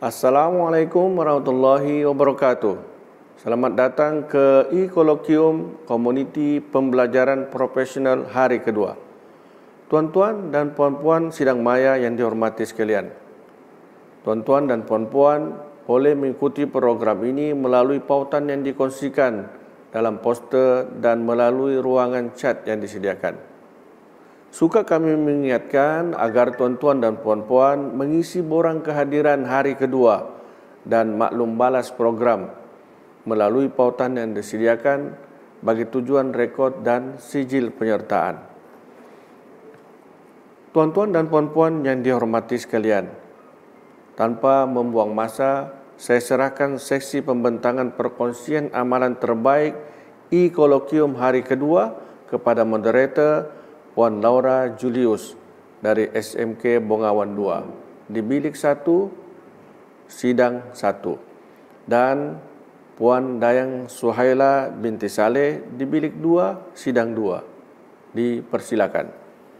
Assalamualaikum warahmatullahi wabarakatuh. Selamat datang ke e-Colloquium Komuniti Pembelajaran Profesional hari kedua. Tuan-tuan dan puan-puan sidang maya yang dihormati sekalian. Tuan-tuan dan puan-puan boleh mengikuti program ini melalui pautan yang dikongsikan dalam poster dan melalui ruangan chat yang disediakan. Suka kami mengingatkan agar tuan-tuan dan puan-puan mengisi borang kehadiran hari kedua dan maklum balas program melalui pautan yang disediakan bagi tujuan rekod dan sijil penyertaan. Tuan-tuan dan puan-puan yang dihormati sekalian, tanpa membuang masa, saya serahkan seksi pembentangan perkongsian amalan terbaik e-Colloquium hari kedua kepada moderator Puan Laura Julius dari SMK Bongawan 2 di bilik 1, sidang 1, dan Puan Dayang Suhaila binti Saleh di bilik 2, sidang 2. Dipersilakan.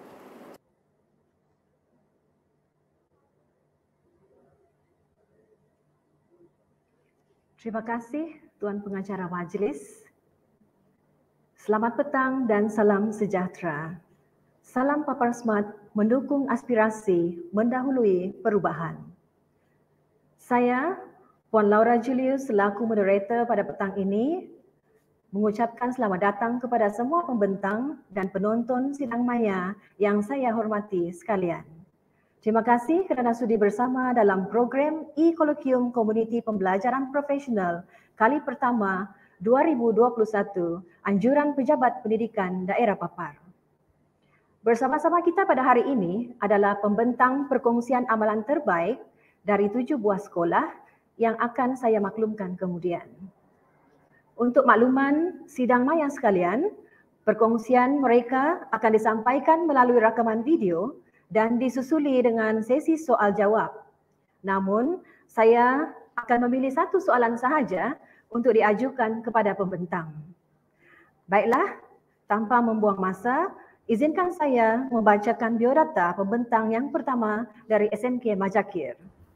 Terima kasih Tuan Pengacara Majlis. Selamat petang dan salam sejahtera. Salam Papar Smart mendukung aspirasi mendahului perubahan. Saya, Puan Laura Julius selaku moderator pada petang ini, mengucapkan selamat datang kepada semua pembentang dan penonton sidang maya yang saya hormati sekalian. Terima kasih kerana sudi bersama dalam program e-Colloquium Komuniti Pembelajaran Profesional kali pertama 2021 Anjuran Pejabat Pendidikan Daerah Papar. Bersama-sama kita pada hari ini adalah pembentang perkongsian amalan terbaik dari 7 buah sekolah yang akan saya maklumkan kemudian. Untuk makluman sidang maya sekalian, perkongsian mereka akan disampaikan melalui rakaman video dan disusuli dengan sesi soal jawab. Namun, saya akan memilih satu soalan sahaja untuk diajukan kepada pembentang. Baiklah, tanpa membuang masa, izinkan saya membacakan biodata pembentang yang pertama dari SMK Majakir.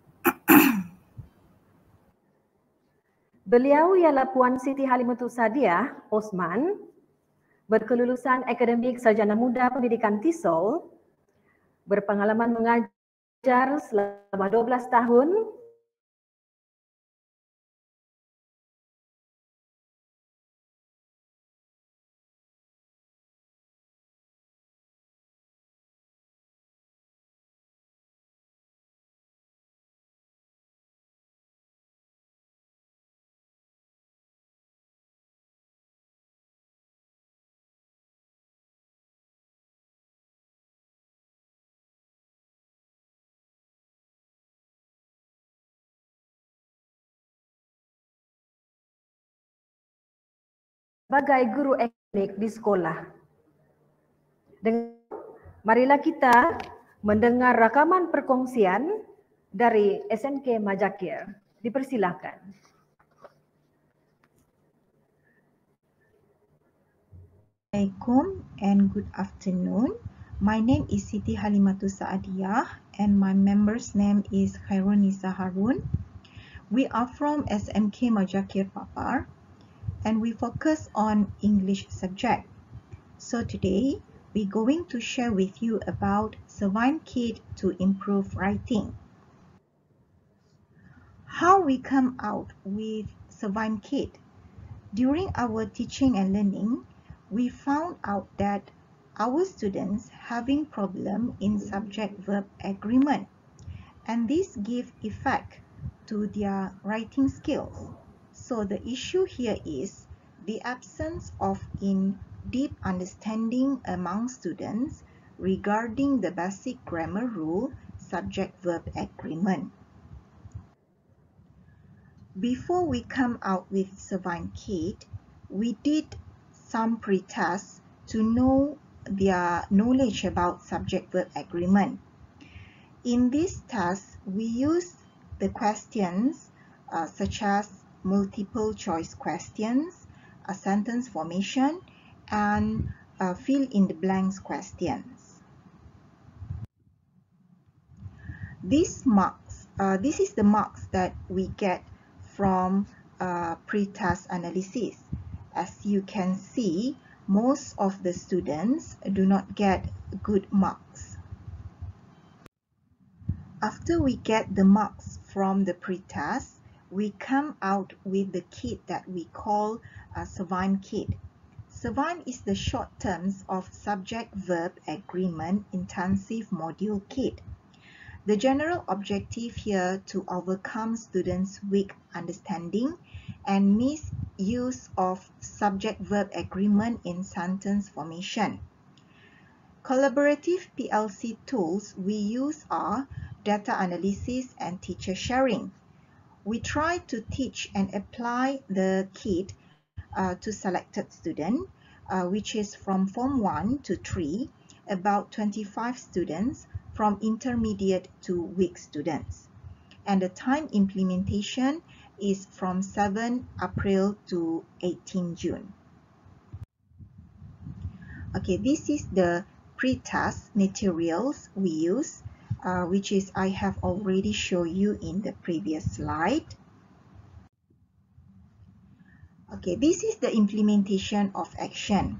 Beliau ialah Puan Siti Halimatul Sadiah Osman, berkelulusan akademik Sarjana Muda Pendidikan TESOL, berpengalaman mengajar selama 12 tahun sebagai guru akademik di sekolah. Marilah kita mendengar rakaman perkongsian dari SMK Majakir. Dipersilakan. Assalamualaikum and good afternoon. My name is Siti Halimatul Sadiah and my member's name is Khairunisa Harun. We are from SMK Majakir Papar and we focus on English subject. So today we're going to share with you about Surviving Kit to improve writing. How we come out with Surviving Kit? During our teaching and learning, we found out that our students having problem in subject-verb agreement, and this give effect to their writing skills. So the issue here is the absence of in-depth understanding among students regarding the basic grammar rule subject-verb agreement. Before we come out with Surviving Kit, we did some pre-tests to know their knowledge about subject-verb agreement. In this test, we used the questions such as multiple choice questions, a sentence formation, and fill in the blanks questions. These marks This is the marks that we get from pre-task analysis. As you can see, most of the students do not get good marks. After we get the marks from the pre-task, we come out with the kit that we call a SURVIVE kit. SURVIVE is the short terms of Subject-Verb Agreement Intensive Module Kit. The general objective here to overcome students' weak understanding and misuse of subject-verb agreement in sentence formation. Collaborative PLC tools we use are data analysis and teacher sharing. We try to teach and apply the kit to selected students, which is from Form 1 to 3, about 25 students from intermediate to weak students. And the time implementation is from 7 April to 18 June. Okay, this is the pre-task materials we use, which is I have already shown you in the previous slide. Okay, this is the implementation of action.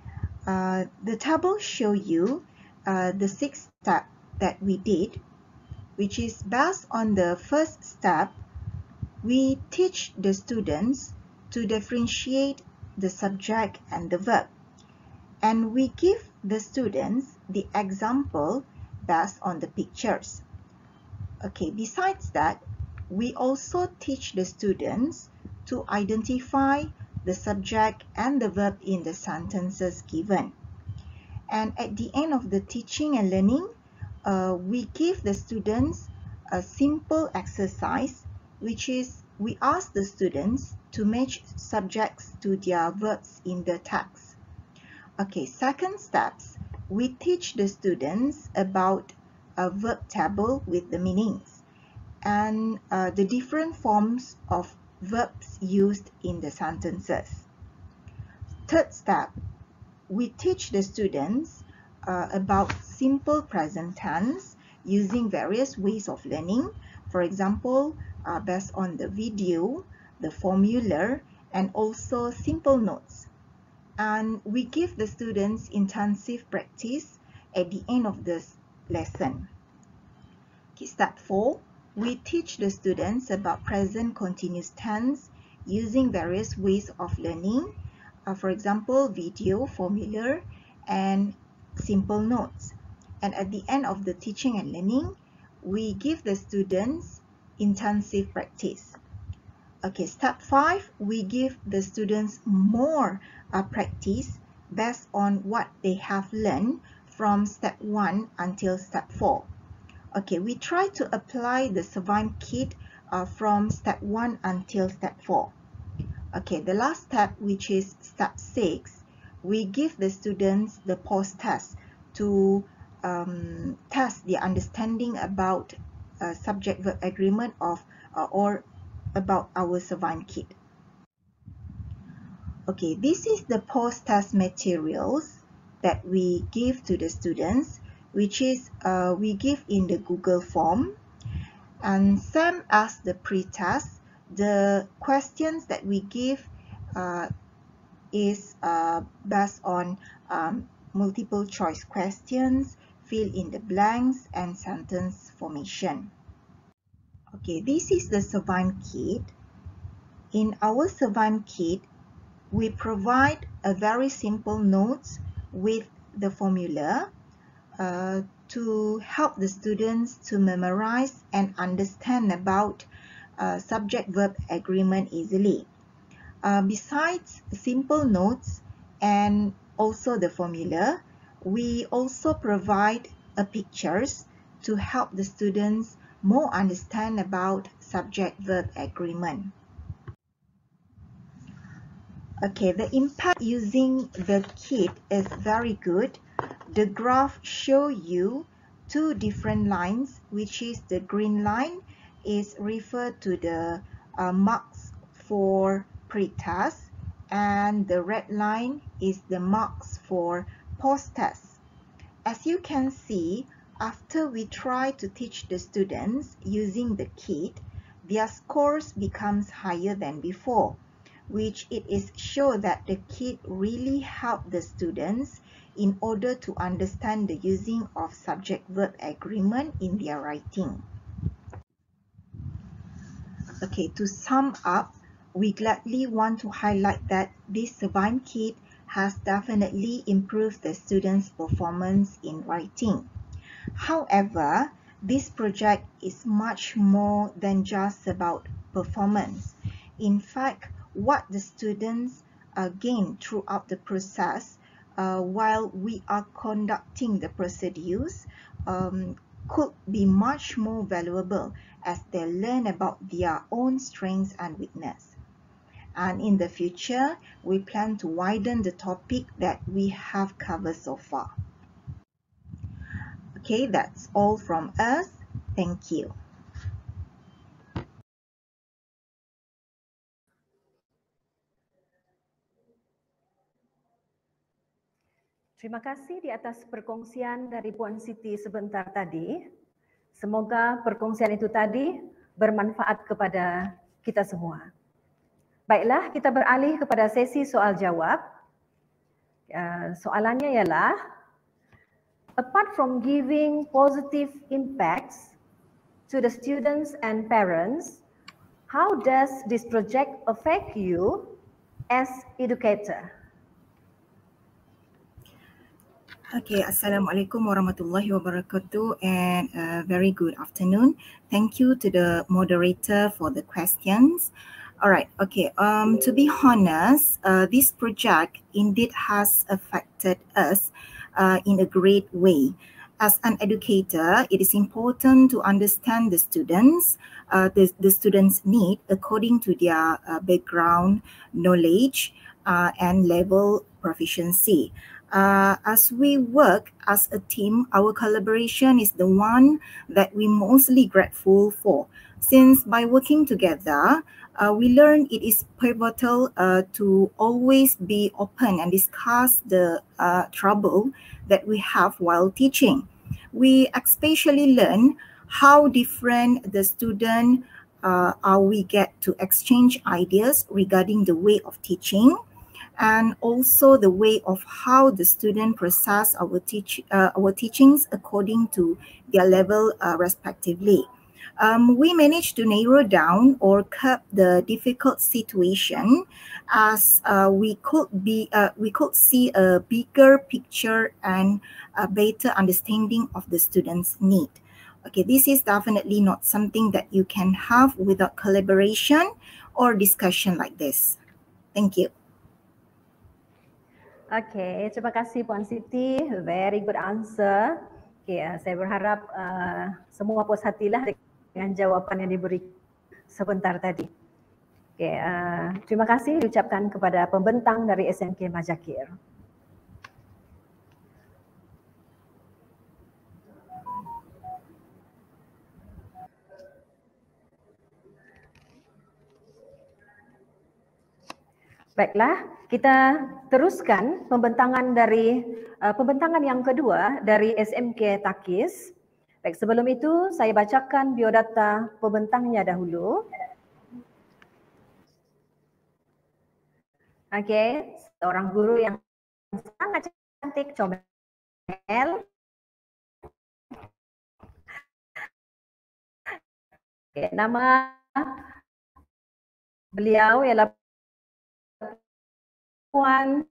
The table shows you the 6 steps that we did, which is based on the first step. We teach the students to differentiate the subject and the verb, and we give the students the example based on the pictures. Okay, besides that, we also teach the students to identify the subject and the verb in the sentences given. And at the end of the teaching and learning, we give the students a simple exercise, which is we ask the students to match subjects to their verbs in the text. Okay, second steps, we teach the students about a verb table with the meanings and the different forms of verbs used in the sentences. Third step, we teach the students about simple present tense using various ways of learning. For example, based on the video, the formula, and also simple notes. And we give the students intensive practice at the end of this lesson. Okay, step 4, we teach the students about present continuous tense using various ways of learning. For example, video, formula, and simple notes. And at the end of the teaching and learning, we give the students intensive practice. Okay, step 5, we give the students more practice based on what they have learned from step 1 until step 4. Okay, we try to apply the SURVIVE kit from step 1 until step 4. Okay, the last step, which is step 6, we give the students the post-test to test their understanding about subject-verb agreement of or about our SURVIVE kit. Okay, this is the post-test materials that we give to the students, which is we give in the Google form. And same as the pre-test, the questions that we give is based on multiple choice questions, fill in the blanks, and sentence formation. Okay, this is the SURVIVE kit. In our SURVIVE kit, we provide a very simple notes with the formula to help the students to memorize and understand about subject-verb agreement easily. Besides simple notes and also the formula, we also provide pictures to help the students more understand about subject-verb agreement. Okay, the impact using the kit is very good. The graph show you 2 different lines, which is the green line is referred to the marks for pre-test, and the red line is the marks for post-test. As you can see, after we try to teach the students using the kit, their scores becomes higher than before, which it is show that the kit really help the students in order to understand the using of subject-verb agreement in their writing. Okay, to sum up, we gladly want to highlight that this Survime kit has definitely improved the students' performance in writing. However, this project is much more than just about performance. In fact, what the students gain throughout the process while we are conducting the procedures could be much more valuable as they learn about their own strengths and weakness. And in the future, we plan to widen the topic that we have covered so far. Okay, that's all from us. Thank you. Terima kasih di atas perkongsian dari Puan Siti sebentar tadi. Semoga perkongsian itu tadi bermanfaat kepada kita semua. Baiklah, kita beralih kepada sesi soal jawab. Soalannya ialah, apart from giving positive impacts to the students and parents, how does this project affect you as educator? Okay, Assalamualaikum warahmatullahi wabarakatuh and very good afternoon. Thank you to the moderator for the questions. All right, okay, to be honest, this project indeed has affected us in a great way. As an educator, it is important to understand the students' need according to their background, knowledge, and level proficiency. As we work as a team, our collaboration is the one that we mostly grateful for. Since by working together, we learn it is pivotal to always be open and discuss the trouble that we have while teaching. We especially learn how different the student we get to exchange ideas regarding the way of teaching, and also the way of how the student process our teachings according to their level respectively. We managed to narrow down or curb the difficult situation as we could see a bigger picture and a better understanding of the student's need. Okay, this is definitely not something that you can have without collaboration or discussion like this. Thank you. Okay, terima kasih Puan Siti. Very good answer. Okay, saya berharap semua puas hatilah dengan jawapan yang diberi sebentar tadi. Okay, terima kasih diucapkan kepada pembentang dari SMK Majakir. Baiklah, kita teruskan pembentangan yang kedua dari SMK Takis. Baik, sebelum itu saya bacakan biodata pembentangnya dahulu. Okey, seorang guru yang sangat cantik, comel. Okay, nama beliau ialah Puan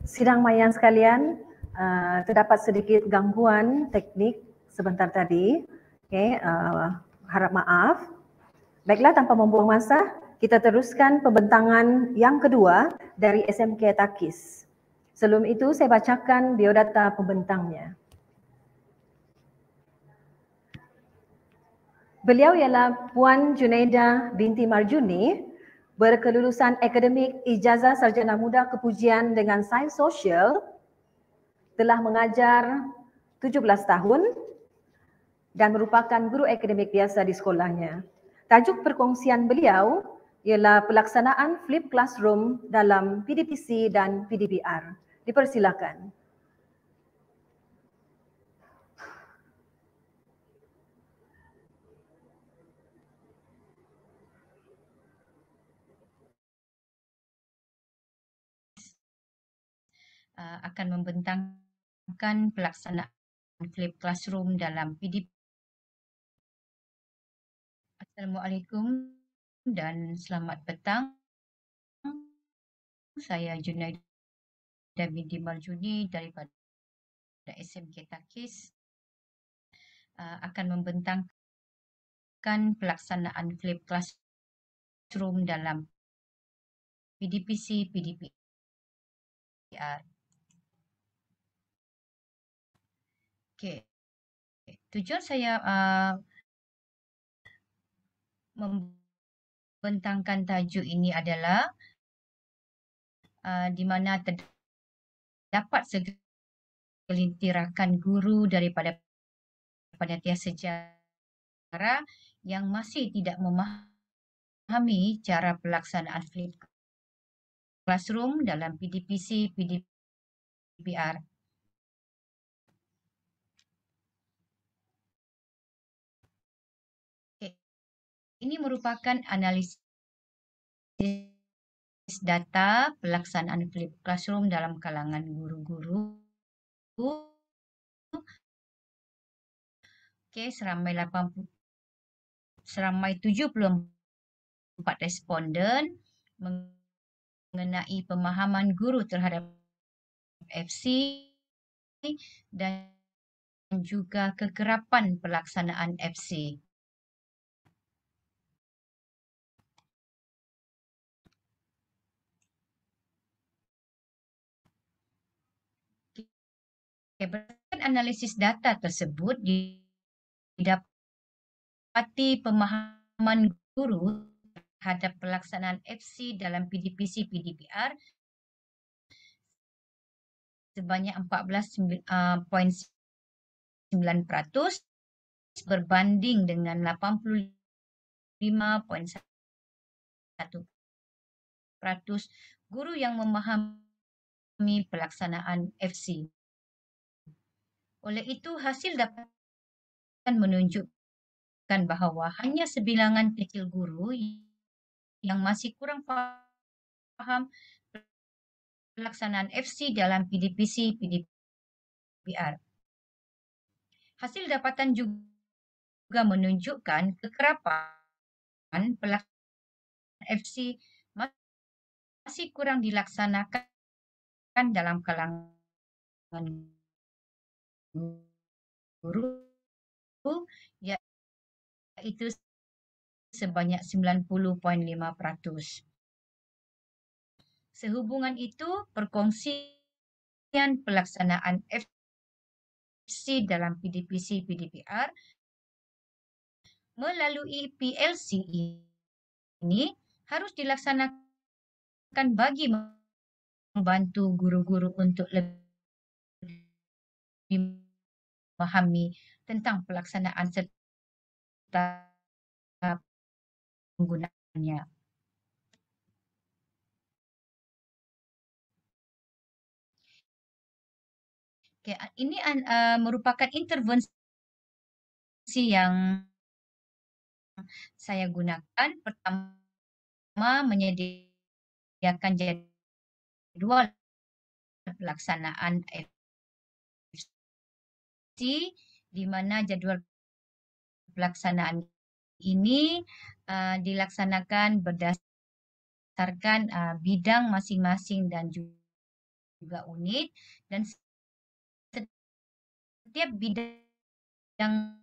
Sidang maya sekalian, terdapat sedikit gangguan teknik sebentar tadi. Okay, harap maaf. Baiklah, tanpa membuang masa, kita teruskan pembentangan yang kedua dari SMK Takis. Sebelum itu, saya bacakan biodata pembentangnya. Beliau ialah Puan Junaida binti Marjuni, berkelulusan akademik Ijazah Sarjana Muda Kepujian dengan Sains Sosial, telah mengajar 17 tahun dan merupakan guru akademik biasa di sekolahnya. Tajuk perkongsian beliau ialah pelaksanaan flip classroom dalam PDPC dan PDPR. Dipersilakan. Akan membentangkan pelaksanaan flip classroom dalam PDP. Assalamualaikum dan selamat petang. Saya Junaida binti Marjuni daripada SMK Takis, akan membentangkan pelaksanaan flip classroom dalam PDPC, PDPR. Okay. Tujuan saya membentangkan tajuk ini adalah di mana terdapat segelintir rakan guru daripada panitia sejarah yang masih tidak memahami cara pelaksanaan flip classroom dalam PDPC, PDPR. Ini merupakan analisis data pelaksanaan flip classroom dalam kalangan guru-guru. Okey, seramai 74 responden mengenai pemahaman guru terhadap FC dan juga kekerapan pelaksanaan FC. Berdasarkan analisis data tersebut, didapati pemahaman guru terhadap pelaksanaan FC dalam PDPC PDPR sebanyak 14.9% berbanding dengan 85.1% guru yang memahami pelaksanaan FC. Oleh itu, hasil dapat menunjukkan bahawa hanya sebilangan kecil guru yang masih kurang faham pelaksanaan FC dalam PDPC PDPR. Hasil dapatan juga menunjukkan kekerapan pelaksanaan FC masih kurang dilaksanakan dalam kalangan guru, iaitu sebanyak 90.5%. Sehubungan itu, perkongsian pelaksanaan FC dalam PDPC PDPR melalui PLC ini harus dilaksanakan bagi membantu guru-guru untuk lebih memahami tentang pelaksanaan serta penggunaannya. Okay, ini merupakan intervensi yang saya gunakan. Pertama, menyediakan jadwal pelaksanaan FC, di mana jadwal pelaksanaan ini dilaksanakan berdasarkan bidang masing-masing dan juga juga unit, dan setiap bidang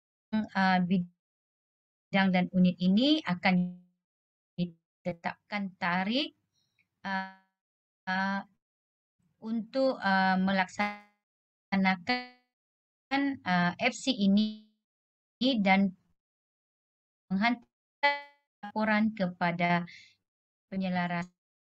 dan unit ini akan ditetapkan tarikh untuk melaksanakan FC ini dan menghantar laporan kepada penyelaras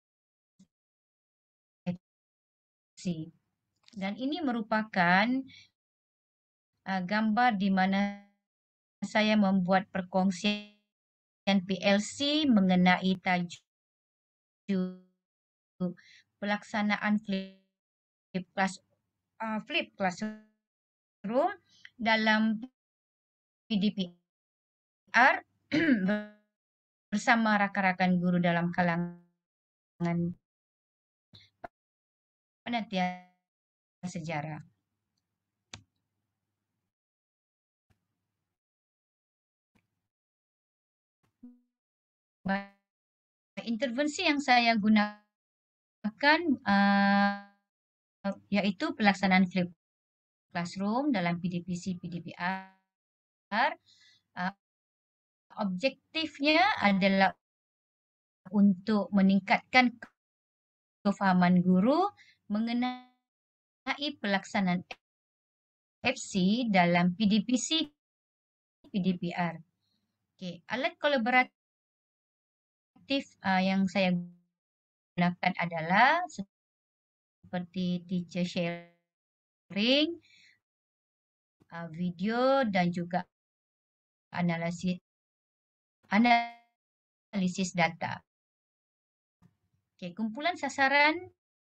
FC. Dan ini merupakan gambar di mana saya membuat perkongsian PLC mengenai tajuk pelaksanaan Flip Classroom dalam PDPR bersama rakan-rakan guru dalam kalangan penelitian sejarah. Intervensi yang saya gunakan yaitu pelaksanaan Flip Classroom dalam PDPC-PDPR. Objektifnya adalah untuk meningkatkan kefahaman guru mengenai pelaksanaan FC dalam PDPC-PDPR. Okay. Alat kolaboratif yang saya gunakan adalah seperti teacher sharing, video dan juga analisis data. Okay, kumpulan sasaran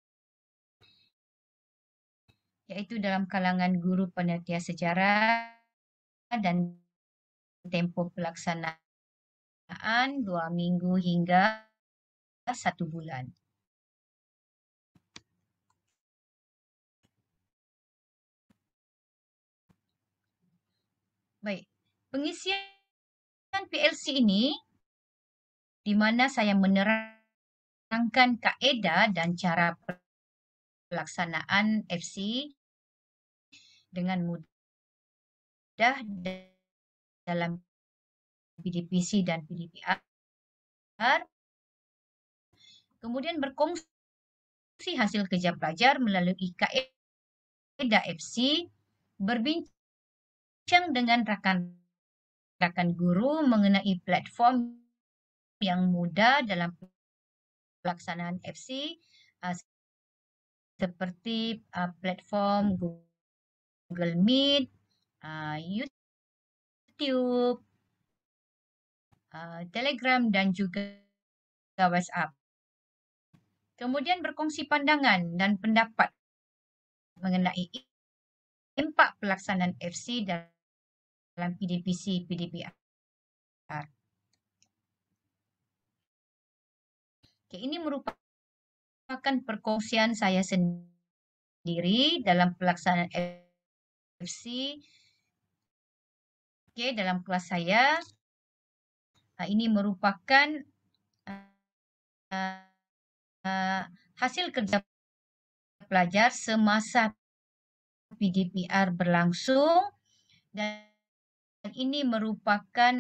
iaitu dalam kalangan guru penelitian sejarah dan tempoh pelaksanaan 2 minggu hingga 1 bulan. Baik, pengisian PLC ini di mana saya menerangkan kaedah dan cara pelaksanaan FC dengan mudah dalam PDPC dan PDPR. Kemudian berkongsi hasil kerja pelajar melalui kaedah FC, berbincang dengan rakan-rakan guru mengenai platform yang mudah dalam pelaksanaan FC seperti platform Google Meet, YouTube, Telegram dan juga WhatsApp. Kemudian berkongsi pandangan dan pendapat mengenai impak pelaksanaan FC dalam PDPC-PDPR. Okay, ini merupakan perkongsian saya sendiri dalam pelaksanaan FC. Okay, dalam kelas saya, ini merupakan hasil kerja pelajar semasa PDPR berlangsung, dan ini merupakan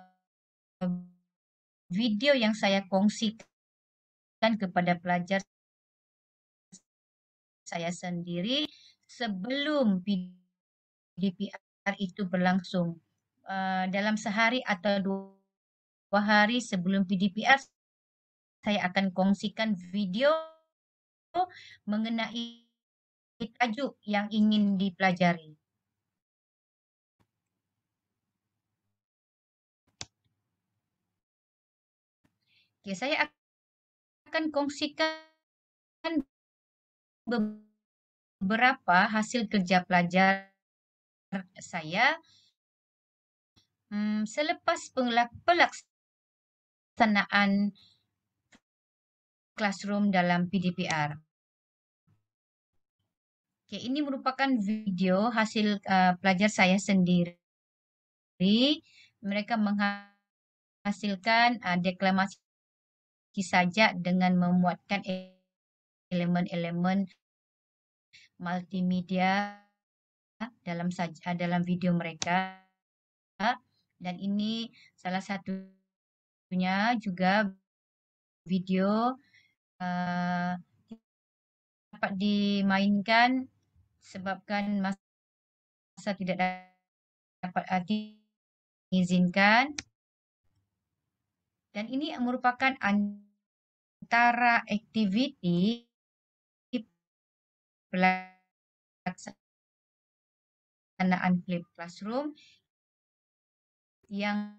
video yang saya kongsikan kepada pelajar saya sendiri sebelum PDPR itu berlangsung. Dalam sehari atau 2 hari sebelum PDPR, saya akan kongsikan video mengenai tajuk yang ingin dipelajari. Okay, saya akan kongsikan beberapa hasil kerja pelajar saya selepas pelaksanaan classroom dalam PDPR. Okay, ini merupakan video hasil pelajar saya sendiri. Mereka menghasilkan deklamasi sajak dengan memuatkan elemen-elemen multimedia dalam video mereka, dan ini salah satunya juga video dapat dimainkan sebabkan masa tidak dapat diizinkan, dan ini merupakan antara aktiviti pelaksanaan Flip Classroom yang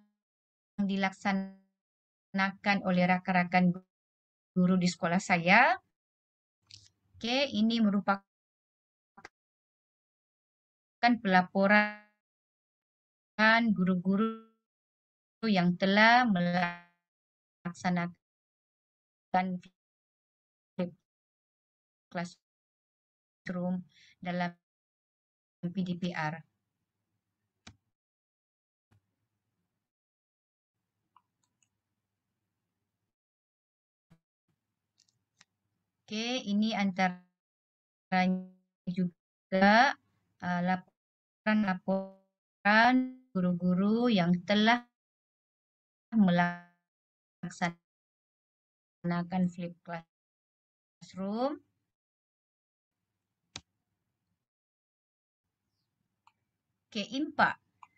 dilaksanakan oleh rakan-rakan guru di sekolah saya. Okey, ini merupakan pelaporan guru-guru yang telah melaksanakan Flip Classroom dalam PDPR. Okey, ini antara juga laporan guru-guru yang telah melaksanakan Flip Classroom. Okey, impak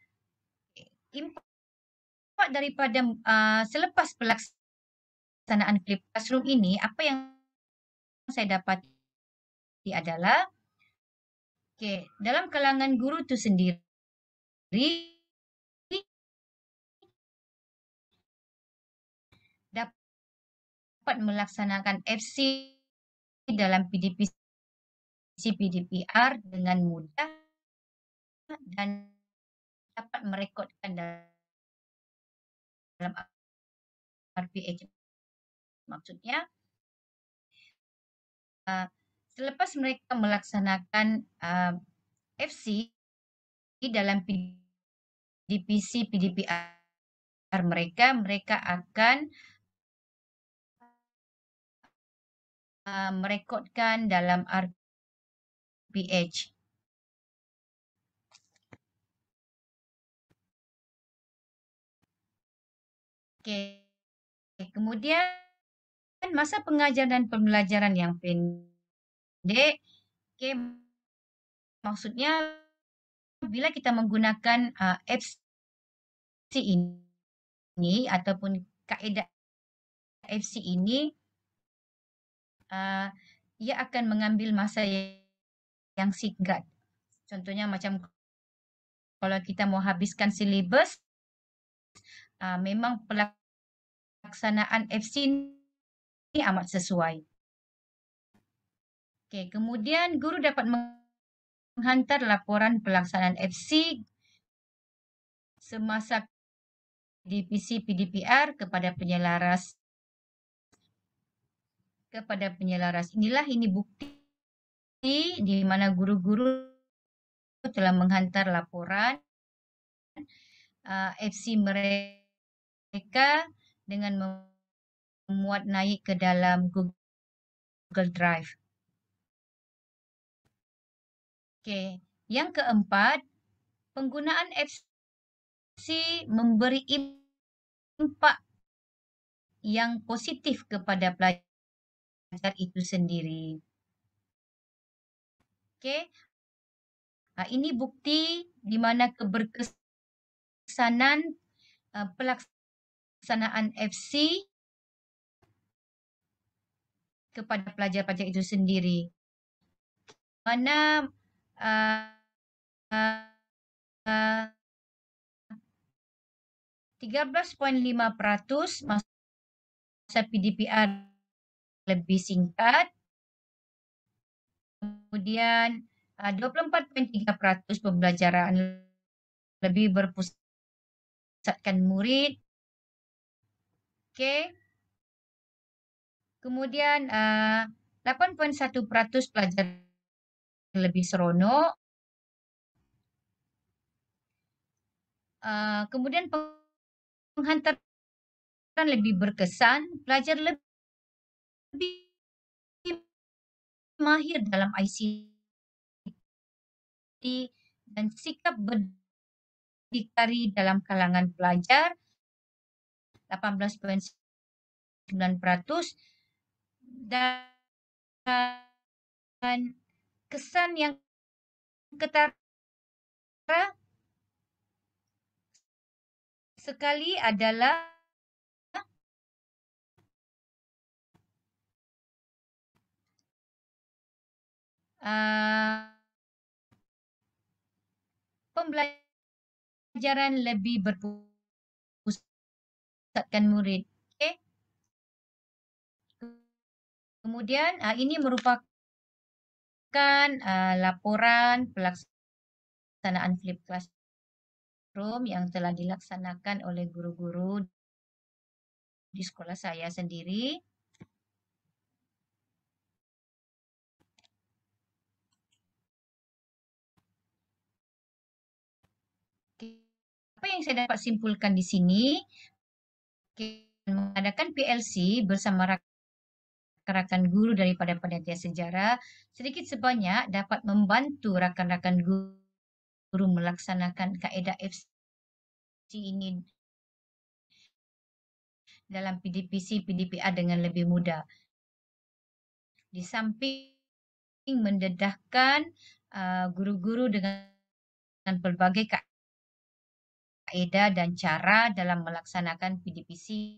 daripada selepas pelaksanaan Flip Classroom ini, apa yang saya dapati adalah dalam kalangan guru itu sendiri dapat melaksanakan FC dalam PDPR dengan mudah dan dapat merekodkan dalam RPH. Maksudnya, selepas mereka melaksanakan FC dalam PDPR mereka akan merekodkan dalam RPH. Okey. Kemudian masa pengajaran dan pembelajaran yang pendek, maksudnya bila kita menggunakan FC ini ataupun kaedah FC ini, ia akan mengambil masa yang singkat. Contohnya macam kalau kita mau habiskan silibus, memang pelaksanaan FC ini amat sesuai. Okey, kemudian guru dapat menghantar laporan pelaksanaan FC semasa divisi PDPR kepada penyelaras. Ini bukti di mana guru-guru telah menghantar laporan FC mereka dengan memuat naik ke dalam Google Drive. Okey, yang keempat, penggunaan FC memberi impak yang positif kepada pelajar itu sendiri. Okey, ini bukti di mana keberkesanan pelaksanaan FC kepada pelajar-pelajar itu sendiri. Mana 13.5% masa PDPR lebih singkat. Kemudian 24.3% pembelajaran lebih berpusatkan murid. Okey. Kemudian 8.1% pelajar lebih seronok. Kemudian penghantaran lebih berkesan, pelajar lebih mahir dalam ICT dan sikap berdikari dalam kalangan pelajar 18.9% dan kesan yang ketara sekali adalah pembelajaran lebih berpusatkan murid. Okay. Kemudian ini merupakan laporan pelaksanaan flip classroom yang telah dilaksanakan oleh guru-guru di sekolah saya sendiri. Apa yang saya dapat simpulkan di sini, mengadakan PLC bersama rakan-rakan guru daripada panitia sejarah sedikit sebanyak dapat membantu rakan-rakan guru melaksanakan kaedah FC ini dalam PDPC, PDPR dengan lebih mudah. Di samping mendedahkan guru-guru dengan pelbagai kaedah dan cara dalam melaksanakan PDPC,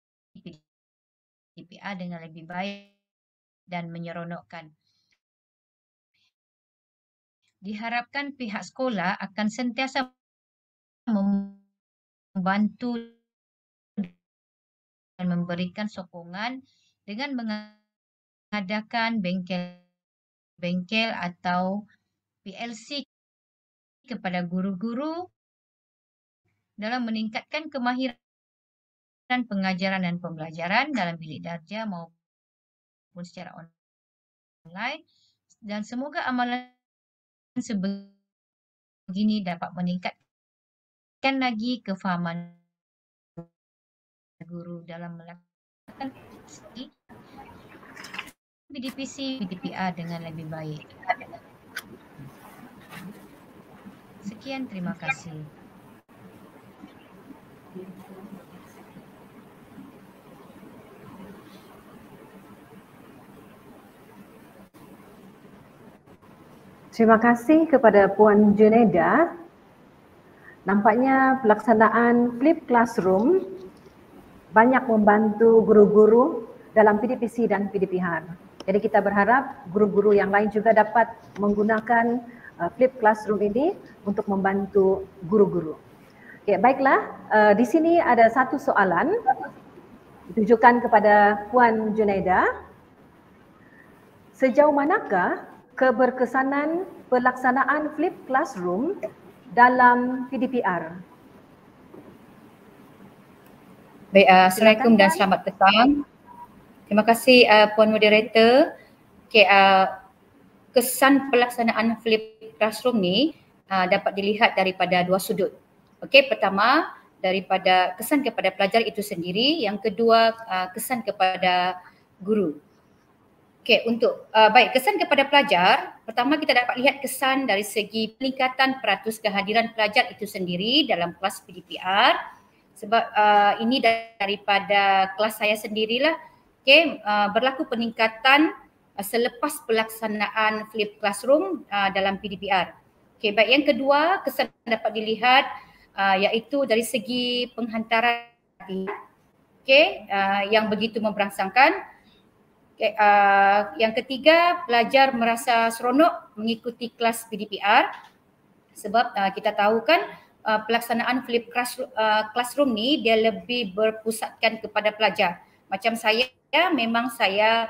PDPR dengan lebih baik dan menyeronokkan. Diharapkan pihak sekolah akan sentiasa membantu dan memberikan sokongan dengan mengadakan bengkel atau PLC kepada guru-guru dalam meningkatkan kemahiran pengajaran dan pembelajaran dalam bilik darjah maupun secara online, dan semoga amalan sebegini dapat meningkatkan lagi kefahaman guru dalam melakukan PDPC, PDPR dengan lebih baik. Sekian, terima kasih. Terima kasih kepada Puan Junaida. Nampaknya pelaksanaan flip classroom banyak membantu guru-guru dalam PDPC dan PDPR. Jadi kita berharap guru-guru yang lain juga dapat menggunakan flip classroom ini untuk membantu guru-guru. Okay, baiklah, di sini ada satu soalan ditujukan kepada Puan Junaida. Sejauh manakah keberkesanan pelaksanaan flip classroom dalam PDPR? Baik, Assalamualaikum dan selamat petang. Terima kasih Puan Moderator. Okay, kesan pelaksanaan flip classroom ni dapat dilihat daripada dua sudut. Okey, pertama daripada kesan kepada pelajar itu sendiri, yang kedua kesan kepada guru. Okey, untuk baik, kesan kepada pelajar, pertama kita dapat lihat kesan dari segi peningkatan peratus kehadiran pelajar itu sendiri dalam kelas PDPR, sebab ini daripada kelas saya sendirilah. Okey, berlaku peningkatan selepas pelaksanaan flip classroom dalam PDPR. Okey, baik, yang kedua kesan dapat dilihat iaitu dari segi penghantaran, okey, yang begitu memberangsangkan. Okay, yang ketiga, pelajar merasa seronok mengikuti kelas PDPR sebab kita tahu kan pelaksanaan flip classroom ni dia lebih berpusatkan kepada pelajar. Macam saya, memang saya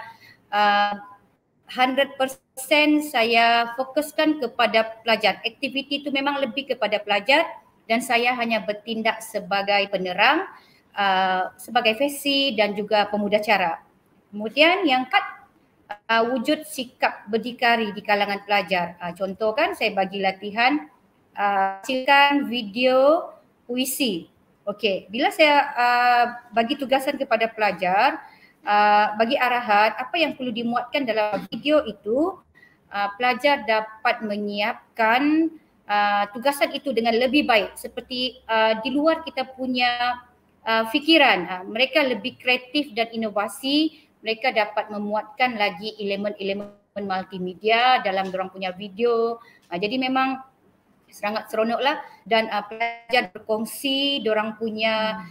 100% saya fokuskan kepada pelajar. Aktiviti itu memang lebih kepada pelajar dan saya hanya bertindak sebagai penerang, sebagai fesi dan juga pemudacara. Kemudian yang wujud sikap berdikari di kalangan pelajar. Contoh kan saya bagi latihan hasilkan video puisi. Okey, bila saya bagi tugasan kepada pelajar, bagi arahan apa yang perlu dimuatkan dalam video itu, pelajar dapat menyiapkan tugasan itu dengan lebih baik seperti di luar kita punya fikiran. Mereka lebih kreatif dan inovasi, mereka dapat memuatkan lagi elemen-elemen multimedia dalam dorang punya video. Jadi memang sangat seronoklah dan pelajar berkongsi dorang punya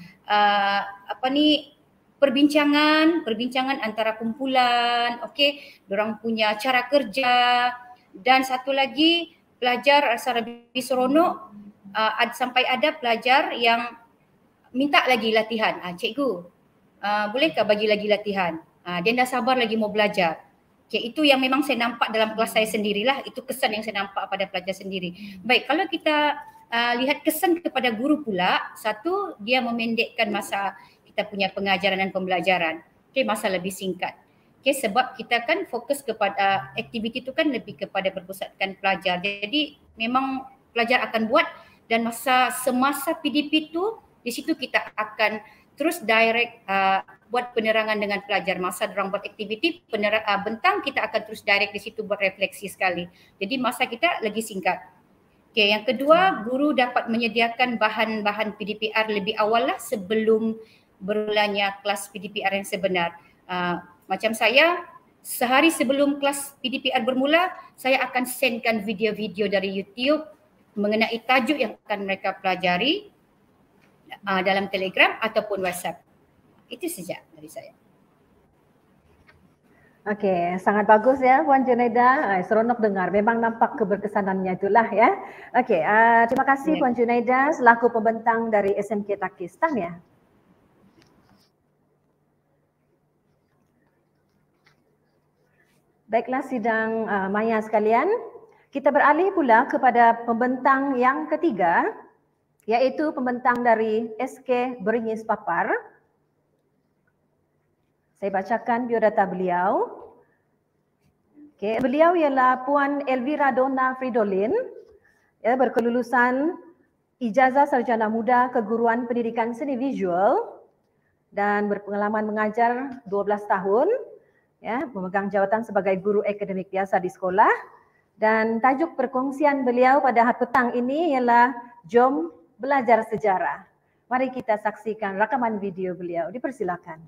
perbincangan antara kumpulan, okey, dorang punya cara kerja, dan satu lagi pelajar rasa lebih seronok sampai ada pelajar yang minta lagi latihan. Cikgu, bolehkah bagi lagi latihan? Dia dah sabar lagi mau belajar. Okay, itu yang memang saya nampak dalam kelas saya sendirilah, itu kesan yang saya nampak pada pelajar sendiri. Baik, kalau kita lihat kesan kepada guru pula, satu, dia memendekkan masa kita punya pengajaran dan pembelajaran. Okay, masa lebih singkat. Okay, sebab kita kan fokus kepada aktiviti itu kan lebih kepada berpusatkan pelajar. Jadi memang pelajar akan buat dan semasa PDP itu di situ kita akan terus direct buat penerangan dengan pelajar. Masa dorang buat aktiviti, bentang kita akan terus direct di situ buat refleksi sekali. Jadi masa kita lagi singkat. Okay, yang kedua, guru dapat menyediakan bahan-bahan PDPR lebih awal lah sebelum bermulanya kelas PDPR yang sebenar. Macam saya, sehari sebelum kelas PDPR bermula, saya akan sendkan video-video dari YouTube mengenai tajuk yang akan mereka pelajari dalam Telegram ataupun WhatsApp. Itu saja dari saya. Okey, sangat bagus ya Puan Junaida. Seronok dengar. Memang nampak keberkesanannya itulah ya. Okey, terima kasih Puan Junaida selaku pembentang dari SMK Takis. Tahniah. Baiklah sidang maya sekalian, kita beralih pula kepada pembentang yang ketiga, iaitu pembentang dari SK Beringis Papar. Saya bacakan biodata beliau. Okay. Beliau ialah Puan Elvira Donna Fridolin, berkelulusan Ijazah Sarjana Muda Keguruan Pendidikan Seni Visual dan berpengalaman mengajar 12 tahun, memegang jawatan sebagai guru akademik biasa di sekolah. Dan tajuk perkongsian beliau pada hari petang ini ialah Jom Belajar Sejarah. Mari kita saksikan rakaman video beliau. Dipersilakan.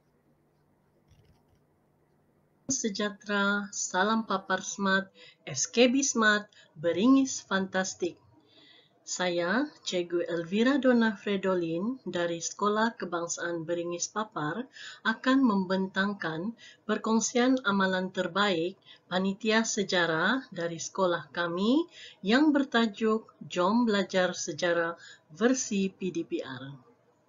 Sejahtera, salam papar smart, SKB Smart, Beringis Fantastik. Saya, Cikgu Elvira Donna Fridolin dari Sekolah Kebangsaan Beringis Papar akan membentangkan perkongsian amalan terbaik Panitia Sejarah dari sekolah kami yang bertajuk Jom Belajar Sejarah versi PDPR.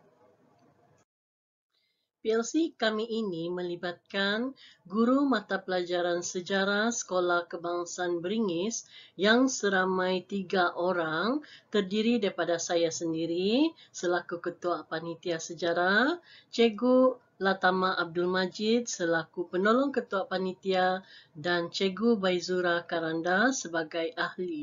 PLC kami ini melibatkan guru mata pelajaran sejarah Sekolah Kebangsaan Beringis yang seramai 3 orang, terdiri daripada saya sendiri selaku Ketua Panitia Sejarah, Cikgu Latama Abdul Majid selaku Penolong Ketua Panitia dan Cikgu Baizura Karanda sebagai ahli.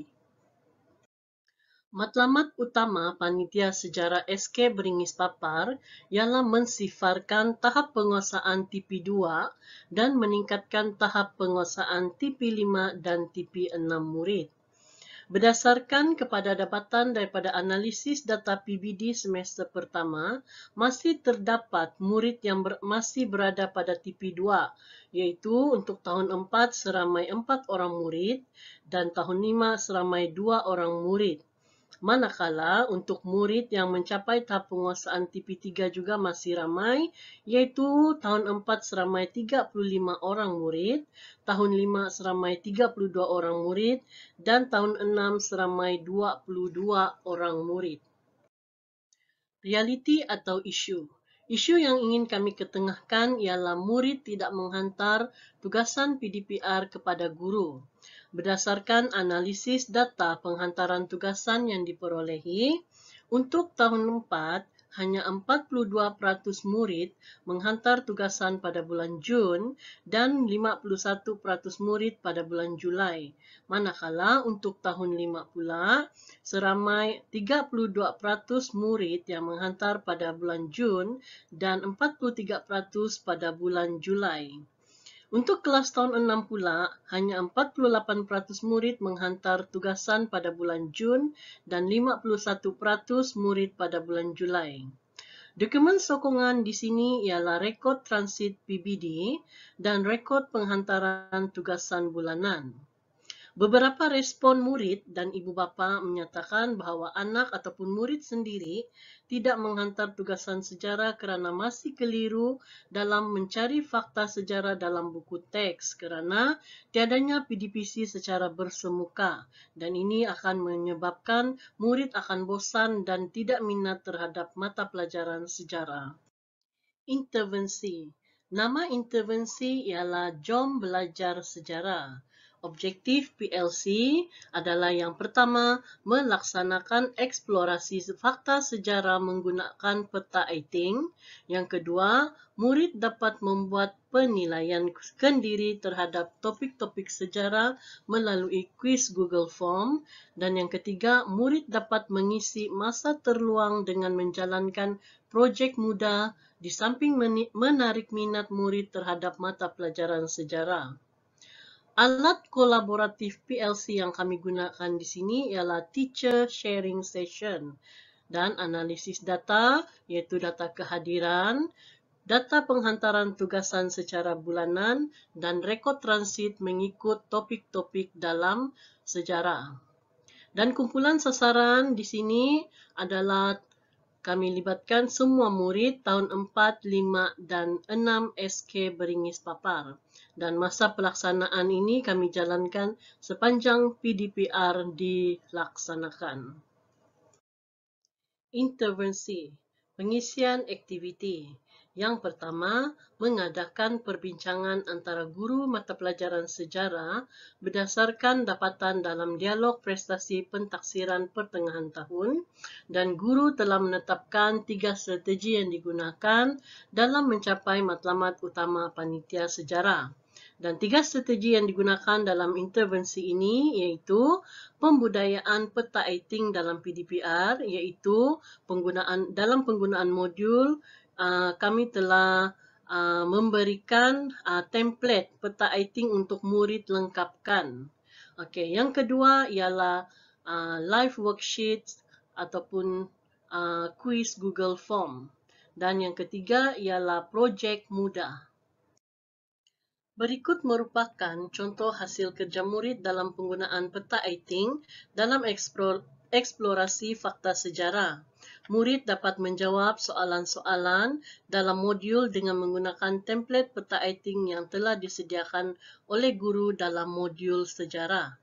Matlamat utama Panitia Sejarah SK Beringis Papar ialah mensifarkan tahap penguasaan TP2 dan meningkatkan tahap penguasaan TP5 dan TP6 murid. Berdasarkan kepada dapatan daripada analisis data PBD semester pertama, masih terdapat murid yang masih berada pada TP2, iaitu untuk tahun 4 seramai 4 orang murid dan tahun 5 seramai 2 orang murid. Manakala untuk murid yang mencapai tahap penguasaan TP3 juga masih ramai, iaitu tahun 4 seramai 35 orang murid, tahun 5 seramai 32 orang murid, dan tahun 6 seramai 22 orang murid. Realiti atau isu. Isu yang ingin kami ketengahkan ialah murid tidak menghantar tugasan PDPR kepada guru. Berdasarkan analisis data penghantaran tugasan yang diperolehi, untuk tahun 4, hanya 42% murid menghantar tugasan pada bulan Jun dan 51% murid pada bulan Julai. Manakala untuk tahun 5 pula, seramai 32% murid yang menghantar pada bulan Jun dan 43% pada bulan Julai. Untuk kelas tahun 6 pula, hanya 48% murid menghantar tugasan pada bulan Jun dan 51% murid pada bulan Julai. Dokumen sokongan di sini ialah rekod transit PBD dan rekod penghantaran tugasan bulanan. Beberapa respon murid dan ibu bapa menyatakan bahawa anak ataupun murid sendiri tidak menghantar tugasan sejarah kerana masih keliru dalam mencari fakta sejarah dalam buku teks kerana tiadanya PDPC secara bersemuka, dan ini akan menyebabkan murid akan bosan dan tidak minat terhadap mata pelajaran sejarah. Intervensi. Nama intervensi ialah Jom Belajar Sejarah. Objektif PLC adalah yang pertama, melaksanakan eksplorasi fakta sejarah menggunakan peta Eyting. Yang kedua, murid dapat membuat penilaian kendiri terhadap topik-topik sejarah melalui kuis Google Form. Dan yang ketiga, murid dapat mengisi masa terluang dengan menjalankan projek mudah di samping menarik minat murid terhadap mata pelajaran sejarah. Alat kolaboratif PLC yang kami gunakan di sini ialah Teacher Sharing Session dan analisis data, iaitu data kehadiran, data penghantaran tugasan secara bulanan, dan rekod transit mengikut topik-topik dalam sejarah. Dan kumpulan sasaran di sini adalah kami libatkan semua murid tahun 4, 5 dan 6 SK Beringis Papar. Dan masa pelaksanaan ini kami jalankan sepanjang PDPR dilaksanakan. Intervensi, pengisian aktiviti. Yang pertama, mengadakan perbincangan antara guru mata pelajaran sejarah berdasarkan dapatan dalam dialog prestasi pentaksiran pertengahan tahun, dan guru telah menetapkan 3 strategi yang digunakan dalam mencapai matlamat utama panitia sejarah. Dan 3 strategi yang digunakan dalam intervensi ini iaitu pembudayaan peta Eyting dalam PDPR, iaitu dalam penggunaan modul kami telah memberikan template peta Eyting untuk murid lengkapkan. Okey, yang kedua ialah live worksheets ataupun kuis Google Form. Dan yang ketiga ialah projek mudah. Berikut merupakan contoh hasil kerja murid dalam penggunaan peta Eyting dalam eksplorasi fakta sejarah. Murid dapat menjawab soalan-soalan dalam modul dengan menggunakan template peta Eyting yang telah disediakan oleh guru dalam modul sejarah.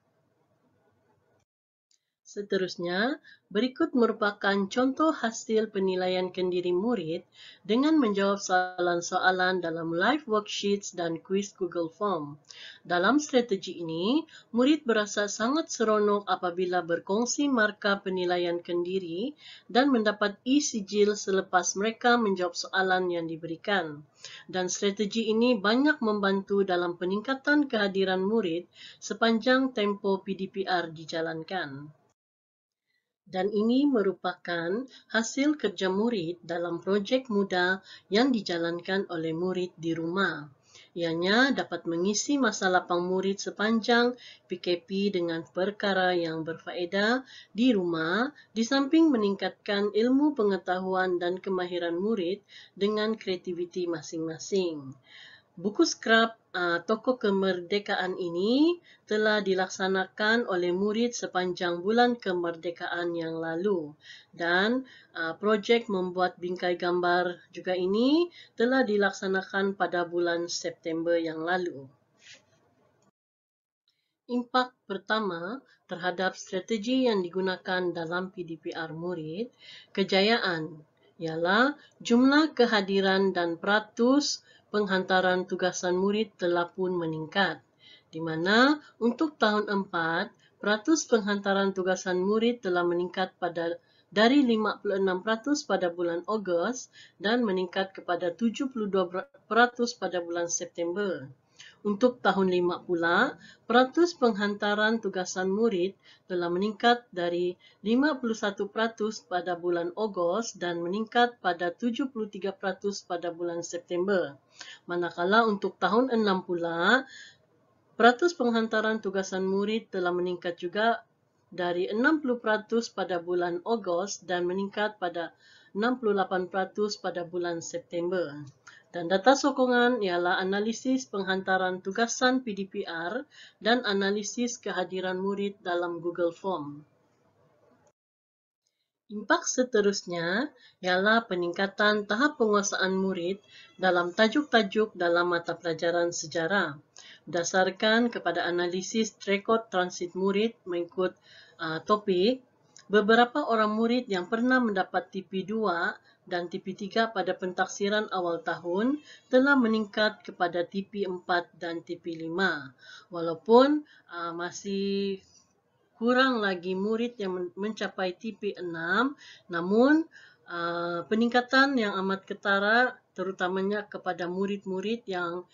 Seterusnya, berikut merupakan contoh hasil penilaian kendiri murid dengan menjawab soalan-soalan dalam live worksheets dan kuis Google Form. Dalam strategi ini, murid berasa sangat seronok apabila berkongsi markah penilaian kendiri dan mendapat e-sijil selepas mereka menjawab soalan yang diberikan. Dan strategi ini banyak membantu dalam peningkatan kehadiran murid sepanjang tempoh PDPR dijalankan. Dan ini merupakan hasil kerja murid dalam projek mudah yang dijalankan oleh murid di rumah. Ianya dapat mengisi masa lapang murid sepanjang PKP dengan perkara yang berfaedah di rumah, di samping meningkatkan ilmu pengetahuan dan kemahiran murid dengan kreativiti masing-masing. Buku skrap tokoh kemerdekaan ini telah dilaksanakan oleh murid sepanjang bulan kemerdekaan yang lalu, dan projek membuat bingkai gambar juga ini telah dilaksanakan pada bulan September yang lalu. Impak pertama terhadap strategi yang digunakan dalam PDPR murid, kejayaan ialah jumlah kehadiran dan peratus penghantaran tugasan murid telah pun meningkat, di mana untuk tahun 4, peratus penghantaran tugasan murid telah meningkat dari 56% pada bulan Ogos dan meningkat kepada 72% pada bulan September. Untuk tahun 5 pula, peratus penghantaran tugasan murid telah meningkat dari 51% pada bulan Ogos dan meningkat pada 73% pada bulan September. Manakala untuk tahun 6 pula, peratus penghantaran tugasan murid telah meningkat juga dari 60% pada bulan Ogos dan meningkat pada 68% pada bulan September. Dan data sokongan ialah analisis penghantaran tugasan PDPR dan analisis kehadiran murid dalam Google Form. Impak seterusnya ialah peningkatan tahap penguasaan murid dalam tajuk-tajuk dalam mata pelajaran sejarah. Berdasarkan kepada analisis rekod transit murid mengikut topik, beberapa orang murid yang pernah mendapat TP2 dan TP3 pada pentaksiran awal tahun telah meningkat kepada TP4 dan TP5. Walaupun masih kurang lagi murid yang mencapai TP6, namun peningkatan yang amat ketara terutamanya kepada murid-murid yang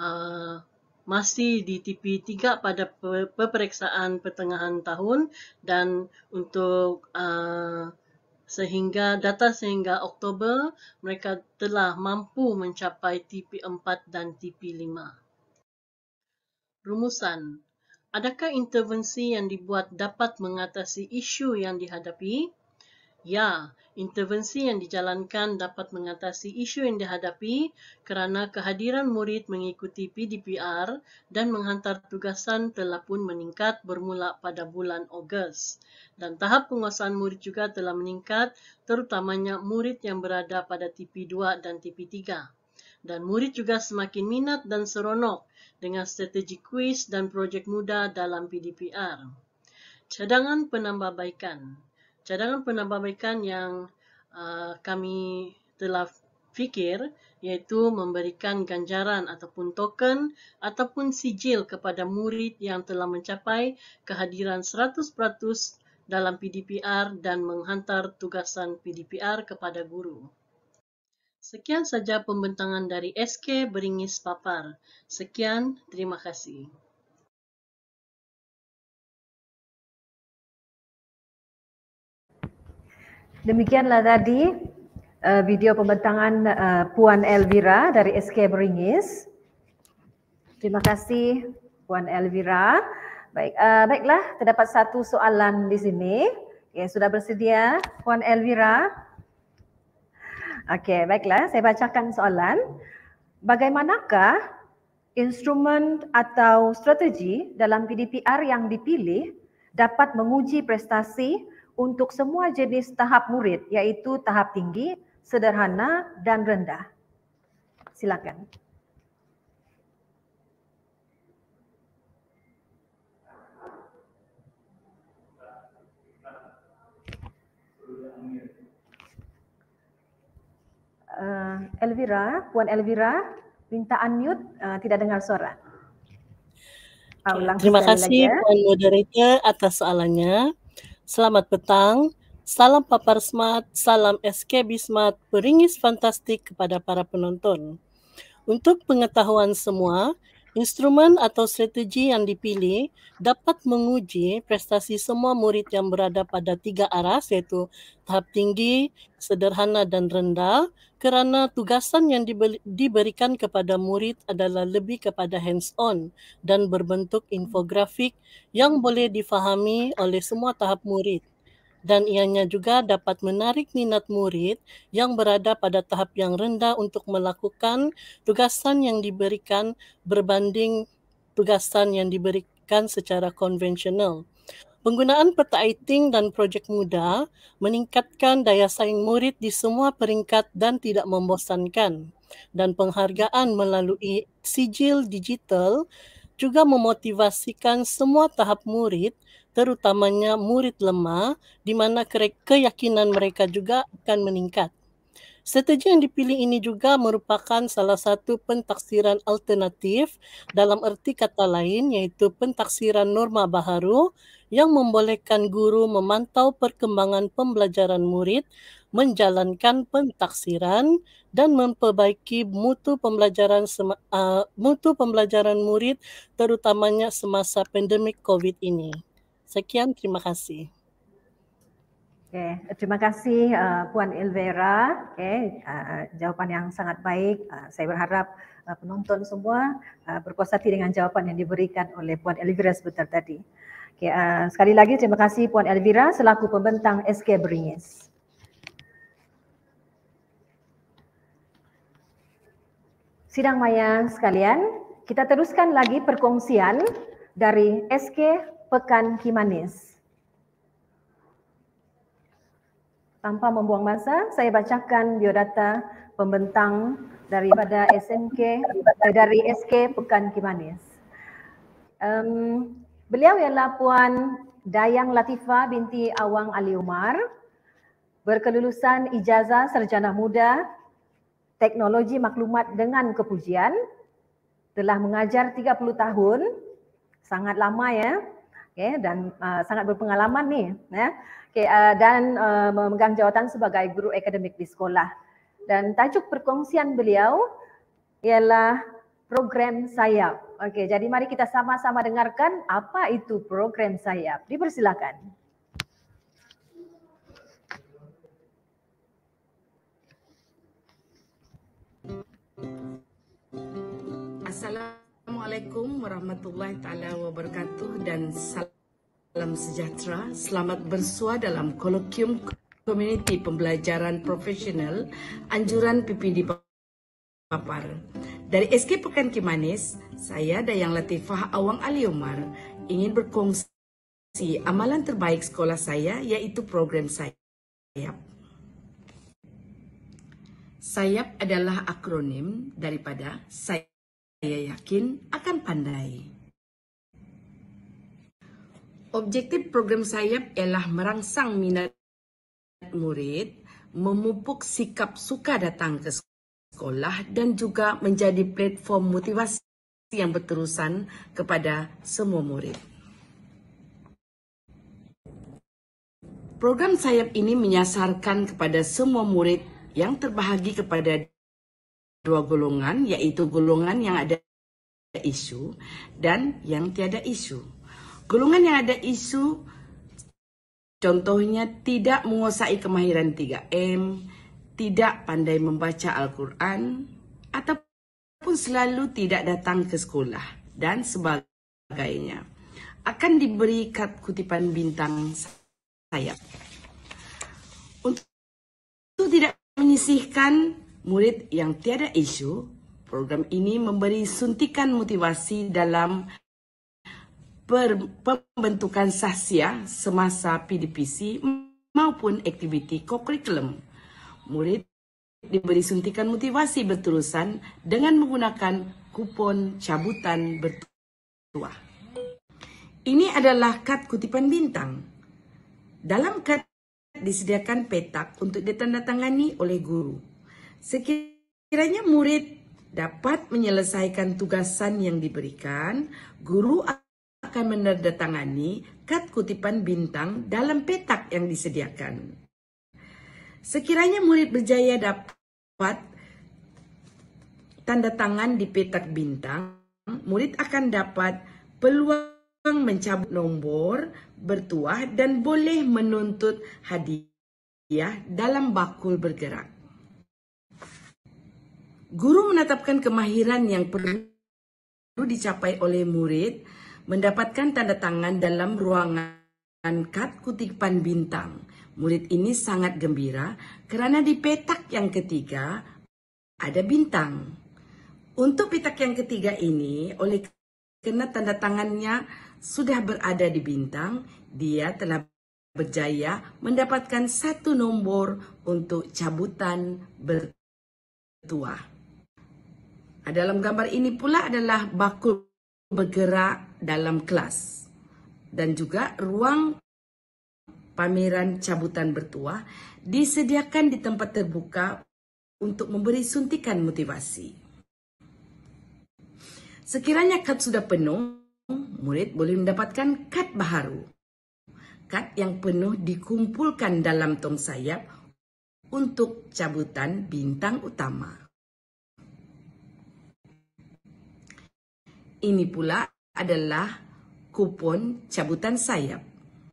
masih di TP3 pada peperiksaan pertengahan tahun dan untuk sehingga Oktober mereka telah mampu mencapai TP4 dan TP5. Rumusan. Adakah intervensi yang dibuat dapat mengatasi isu yang dihadapi? Ya, intervensi yang dijalankan dapat mengatasi isu yang dihadapi kerana kehadiran murid mengikuti PDPR dan menghantar tugasan telah pun meningkat bermula pada bulan Ogos. Dan tahap penguasaan murid juga telah meningkat, terutamanya murid yang berada pada TP2 dan TP3. Dan murid juga semakin minat dan seronok dengan strategi kuis dan projek mudah dalam PDPR. Cadangan penambahbaikan. Cadangan penambahbaikan yang kami telah fikir iaitu memberikan ganjaran ataupun token ataupun sijil kepada murid yang telah mencapai kehadiran 100% dalam PDPR dan menghantar tugasan PDPR kepada guru. Sekian saja pembentangan dari SK Beringis Papar. Sekian, terima kasih. Demikianlah tadi video pembentangan Puan Elvira dari SK Beringis. Terima kasih Puan Elvira. Baiklah, terdapat satu soalan di sini. Sudah bersedia Puan Elvira? Okey, baiklah, saya bacakan soalan. Bagaimanakah instrumen atau strategi dalam PDPR yang dipilih dapat menguji prestasi untuk semua jenis tahap murid, iaitu tahap tinggi, sederhana dan rendah? Silakan. Elvira, Puan Elvira, minta unmute, tidak dengar suara. Terima kasih Puan Moderator atas soalannya. Selamat petang, salam Papar Smart, salam SKB Smart, Beringis fantastik kepada para penonton. Untuk pengetahuan semua, instrumen atau strategi yang dipilih dapat menguji prestasi semua murid yang berada pada 3 aras iaitu tahap tinggi, sederhana dan rendah kerana tugasan yang diberikan kepada murid adalah lebih kepada hands-on dan berbentuk infografik yang boleh difahami oleh semua tahap murid. Dan ianya juga dapat menarik minat murid yang berada pada tahap yang rendah untuk melakukan tugasan yang diberikan berbanding tugasan yang diberikan secara konvensional. Penggunaan peta iting dan projek mudah meningkatkan daya saing murid di semua peringkat dan tidak membosankan. Dan penghargaan melalui sijil digital juga memotivasikan semua tahap murid, terutamanya murid lemah, di mana keyakinan mereka juga akan meningkat. Strategi yang dipilih ini juga merupakan salah satu pentaksiran alternatif dalam erti kata lain iaitu pentaksiran norma baharu yang membolehkan guru memantau perkembangan pembelajaran murid menjalankan pentaksiran dan memperbaiki mutu pembelajaran murid terutamanya semasa pandemik COVID ini. Sekian, terima kasih. Terima kasih Puan Elvira. Jawapan yang sangat baik. Saya berharap penonton semua berpuas hati dengan jawapan yang diberikan oleh Puan Elvira sebentar tadi. Sekali lagi terima kasih Puan Elvira selaku pembentang SK Beringis. Sidang maya sekalian, kita teruskan lagi perkongsian dari SK Pekan Kimanis. Tanpa membuang masa, saya bacakan biodata pembentang daripada dari SK Pekan Kimanis. Beliau ialah Puan Dayang Latifah binti Awang Ali Umar, berkelulusan ijazah sarjana muda Teknologi Maklumat dengan kepujian, telah mengajar 30 tahun, sangat lama ya, dan sangat berpengalaman nih, dan memegang jawatan sebagai guru akademik di sekolah. Dan tajuk perkongsian beliau ialah program sayap. Jadi mari kita sama-sama dengarkan apa itu program sayap. Dipersilakan. Assalamualaikum warahmatullahi taala wabarakatuh dan salam sejahtera. Selamat bersua dalam kolokium Komuniti Pembelajaran Profesional Anjuran PPD Papar. Dari SK Pekan Kimanis, saya Dayang Latifah Awang Ali Umar ingin berkongsi amalan terbaik sekolah saya, iaitu program sayap. Sayap adalah akronim daripada saya yakin akan pandai. Objektif program sayap ialah merangsang minat murid, memupuk sikap suka datang ke sekolah dan juga menjadi platform motivasi yang berterusan kepada semua murid. Program sayap ini menyasarkan kepada semua murid yang terbahagi kepada dua golongan, yaitu golongan yang ada isu dan yang tiada isu. Golongan yang ada isu contohnya tidak menguasai kemahiran 3M, tidak pandai membaca Al-Quran, ataupun selalu tidak datang ke sekolah dan sebagainya, akan diberi kad kutipan bintang sayap. Untuk tidak menyisihkan murid yang tiada isu, program ini memberi suntikan motivasi dalam pembentukan sahsia semasa PDPC maupun aktiviti kokurikulum. Murid diberi suntikan motivasi berterusan dengan menggunakan kupon cabutan bertuah. Ini adalah kad kutipan bintang. Dalam kad disediakan petak untuk ditandatangani oleh guru. Sekiranya murid dapat menyelesaikan tugasan yang diberikan, guru akan menandatangani kad kutipan bintang dalam petak yang disediakan. Sekiranya murid berjaya dapat tanda tangan di petak bintang, murid akan dapat peluang mencabut nombor bertuah dan boleh menuntut hadiah dalam bakul bergerak. Guru menetapkan kemahiran yang perlu dicapai oleh murid mendapatkan tanda tangan dalam ruangan kad kutipan bintang. Murid ini sangat gembira kerana di petak yang ketiga ada bintang. Untuk petak yang ketiga ini, oleh kerana tanda tangannya sudah berada di bintang, dia telah berjaya mendapatkan 1 nombor untuk cabutan bertuah. Dalam gambar ini pula adalah bakul bergerak dalam kelas dan juga ruang pameran cabutan bertuah disediakan di tempat terbuka untuk memberi suntikan motivasi. Sekiranya kad sudah penuh, murid boleh mendapatkan kad baharu. Kad yang penuh dikumpulkan dalam tong sayap untuk cabutan bintang utama. Ini pula adalah kupon cabutan sayap.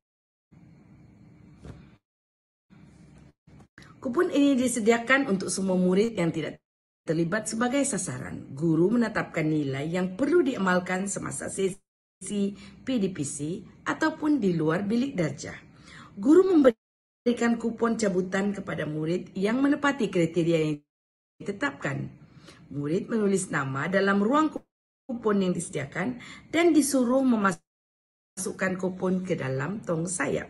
Kupon ini disediakan untuk semua murid yang tidak terlibat sebagai sasaran. Guru menetapkan nilai yang perlu diamalkan semasa sesi PDPC ataupun di luar bilik darjah. Guru memberikan kupon cabutan kepada murid yang menepati kriteria yang ditetapkan. Murid menulis nama dalam ruang kupon yang disediakan dan disuruh memasukkan kupon ke dalam tong sayap.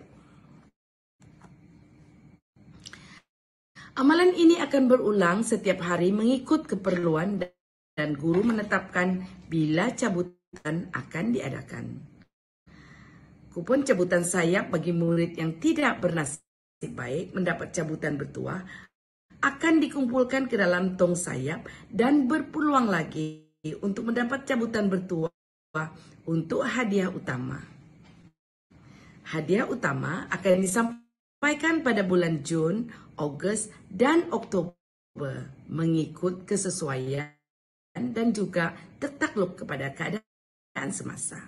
Amalan ini akan berulang setiap hari mengikut keperluan dan guru menetapkan bila cabutan akan diadakan. Kupon cabutan sayap bagi murid yang tidak bernasib baik mendapat cabutan bertuah akan dikumpulkan ke dalam tong sayap dan berpeluang lagi untuk mendapat cabutan bertuah untuk hadiah utama. Hadiah utama akan disampaikan pada bulan Jun, Ogos, dan Oktober mengikut kesesuaian dan juga tertakluk kepada keadaan semasa.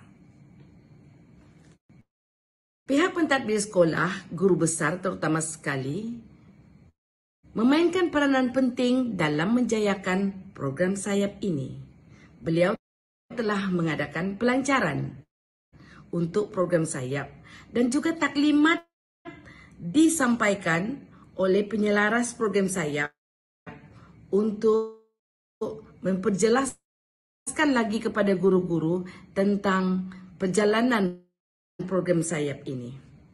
Pihak pentadbir sekolah, guru besar terutama sekali, memainkan peranan penting dalam menjayakan program sayap ini. Beliau telah mengadakan pelancaran untuk program sayap dan juga taklimat disampaikan oleh penyelaras program sayap untuk memperjelaskan lagi kepada guru-guru tentang perjalanan program sayap ini.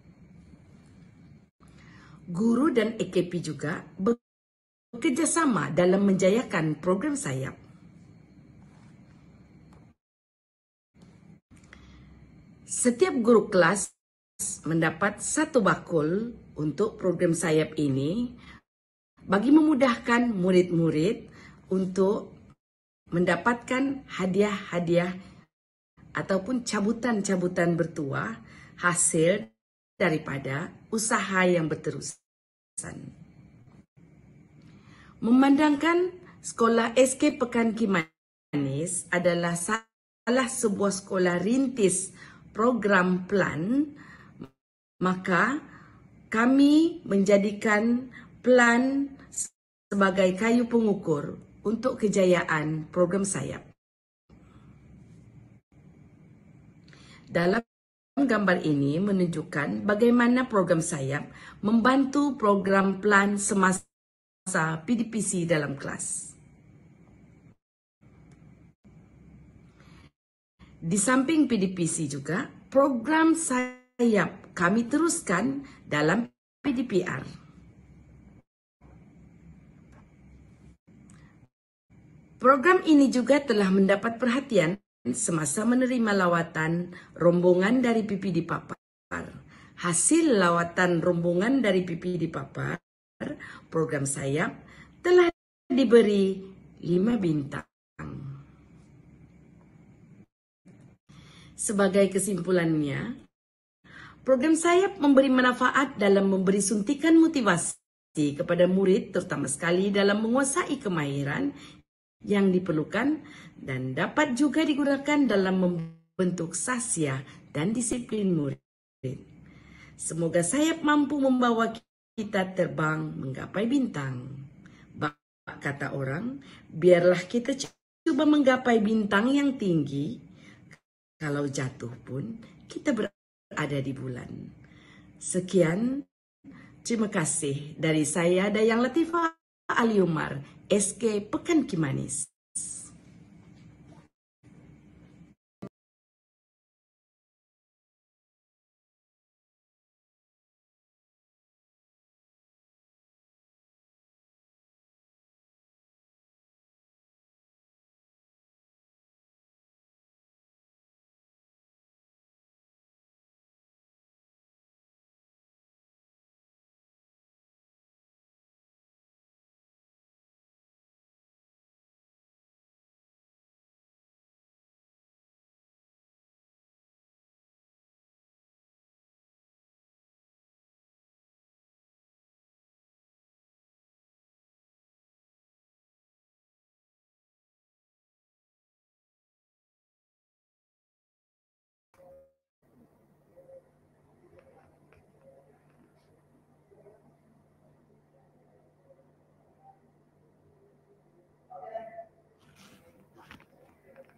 Guru dan AKP juga bekerjasama dalam menjayakan program sayap. Setiap guru kelas mendapat satu bakul untuk program sayap ini bagi memudahkan murid-murid untuk mendapatkan hadiah-hadiah ataupun cabutan-cabutan bertuah hasil daripada usaha yang berterusan. Memandangkan sekolah SK Pekan Kimanis adalah salah sebuah sekolah rintis program plan, maka kami menjadikan plan sebagai kayu pengukur untuk kejayaan program sayap. Dalam gambar ini menunjukkan bagaimana program sayap membantu program plan semasa PDPC dalam kelas. Di samping PDPC juga, program sayap kami teruskan dalam PDPR. Program ini juga telah mendapat perhatian semasa menerima lawatan rombongan dari PPD Papar. Hasil lawatan rombongan dari PPD Papar, program sayap telah diberi 5 bintang. Sebagai kesimpulannya, program sayap memberi manfaat dalam memberi suntikan motivasi kepada murid, terutama sekali dalam menguasai kemahiran yang diperlukan dan dapat juga digunakan dalam membentuk sasya dan disiplin murid. Semoga sayap mampu membawa kita terbang menggapai bintang. Kata orang, biarlah kita coba menggapai bintang yang tinggi. Kalau jatuh pun kita berada di bulan. Sekian, terima kasih dari saya Dayang Latifah Aliumar, SK Pekan Kimanis.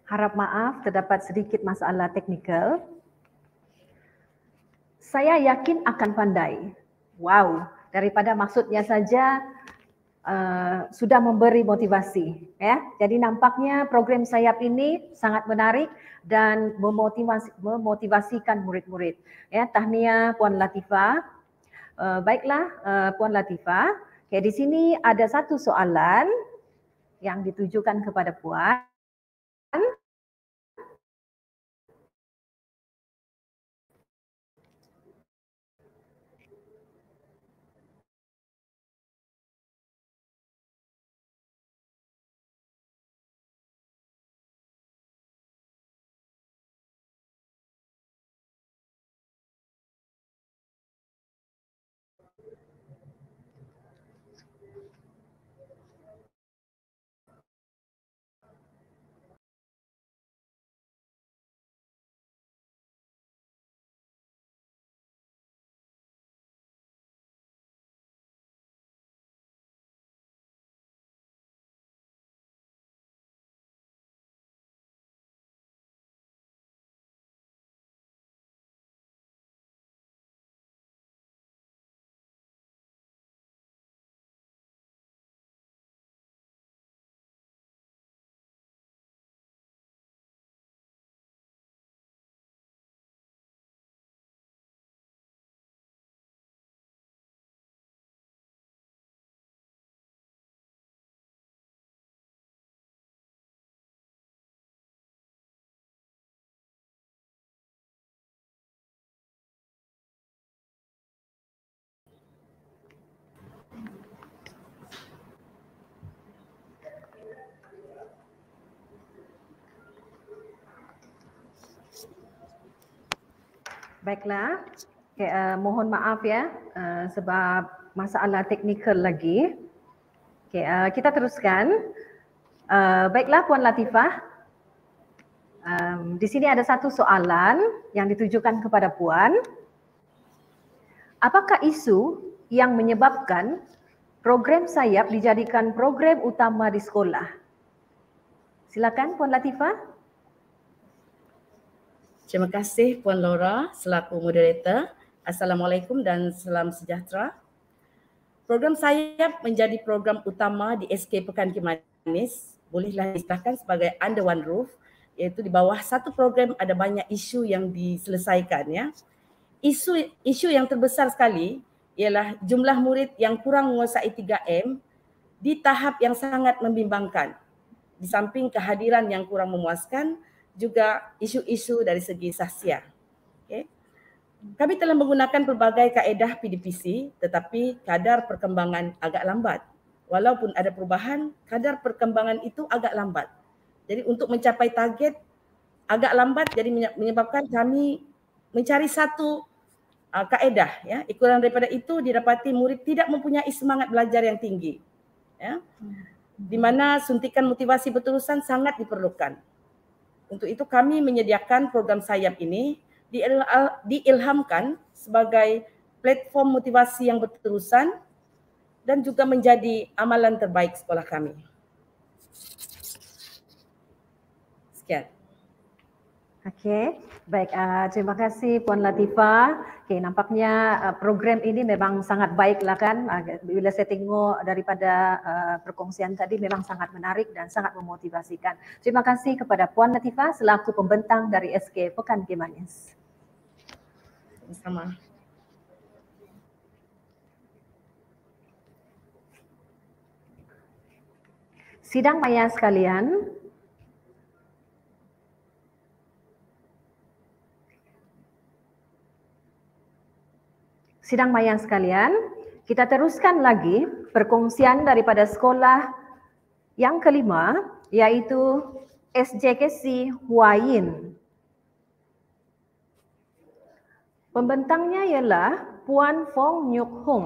Harap maaf terdapat sedikit masalah teknikal. Saya yakin akan pandai. Wow, daripada maksudnya saja sudah memberi motivasi. Ya. Jadi nampaknya program Sayap ini sangat menarik dan memotivasikan murid-murid. Ya, tahniah Puan Latifah. Baiklah Puan Latifah. Okay, di sini ada satu soalan yang ditujukan kepada Puan. Baiklah, okay, mohon maaf ya sebab masalah teknikal lagi. Okay, kita teruskan. Baiklah Puan Latifah, di sini ada satu soalan yang ditujukan kepada Puan. Apakah isu yang menyebabkan program Sayap dijadikan program utama di sekolah? Silakan Puan Latifah. Terima kasih Puan Laura selaku moderator. Assalamualaikum dan salam sejahtera. Program Sayap menjadi program utama di SK Pekan Kimanis. Bolehlah diistilahkan sebagai under one roof, iaitu di bawah satu program ada banyak isu yang diselesaikan. Ya. Isu yang terbesar sekali ialah jumlah murid yang kurang menguasai 3M di tahap yang sangat membimbangkan. Di samping kehadiran yang kurang memuaskan, juga isu-isu dari segi sahsiah. Okay. Kami telah menggunakan pelbagai kaedah PDPC tetapi kadar perkembangan agak lambat. Walaupun ada perubahan, kadar perkembangan itu agak lambat. Jadi untuk mencapai target agak lambat, jadi menyebabkan kami mencari satu kaedah. Ya. Kurang daripada itu didapati murid tidak mempunyai semangat belajar yang tinggi. Ya. Di mana suntikan motivasi berterusan sangat diperlukan. Untuk itu kami menyediakan program Sayap ini diilhamkan sebagai platform motivasi yang berterusan dan juga menjadi amalan terbaik sekolah kami. Sekian. Okey, baik. Terima kasih Puan Latifah. Okey, nampaknya program ini memang sangat baiklah kan. Bila saya tengok daripada perkongsian tadi memang sangat menarik dan sangat memotivasikan. Terima kasih kepada Puan Latifah selaku pembentang dari SK Pekan Kimanis. Sama. Sidang maya sekalian, kita teruskan lagi perkongsian daripada sekolah yang kelima, iaitu SJKC Huayin. Pembentangnya ialah Puan Fong Nyuk Hong.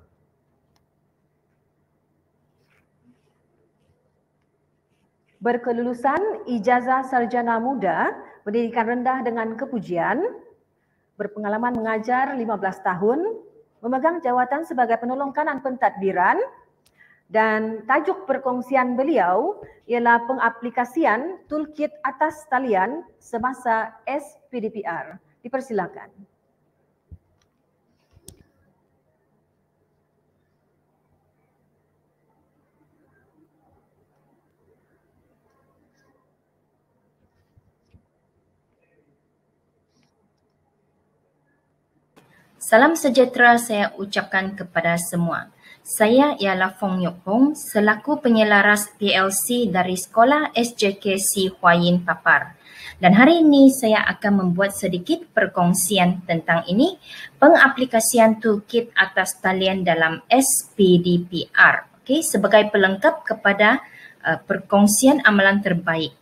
Berkelulusan ijazah sarjana muda, pendidikan rendah dengan kepujian, berpengalaman mengajar 15 tahun, memegang jawatan sebagai penolong kanan pentadbiran Dan tajuk perkongsian beliau ialah pengaplikasian toolkit atas talian semasa SPDPR. Dipersilakan. Salam sejahtera saya ucapkan kepada semua. Saya ialah Fong Yok Hong selaku penyelaras PLC dari Sekolah SJKC Hua Yin Papar. Dan hari ini saya akan membuat sedikit perkongsian tentang ini, pengaplikasian toolkit atas talian dalam SPDPR. Okey, sebagai pelengkap kepada perkongsian amalan terbaik.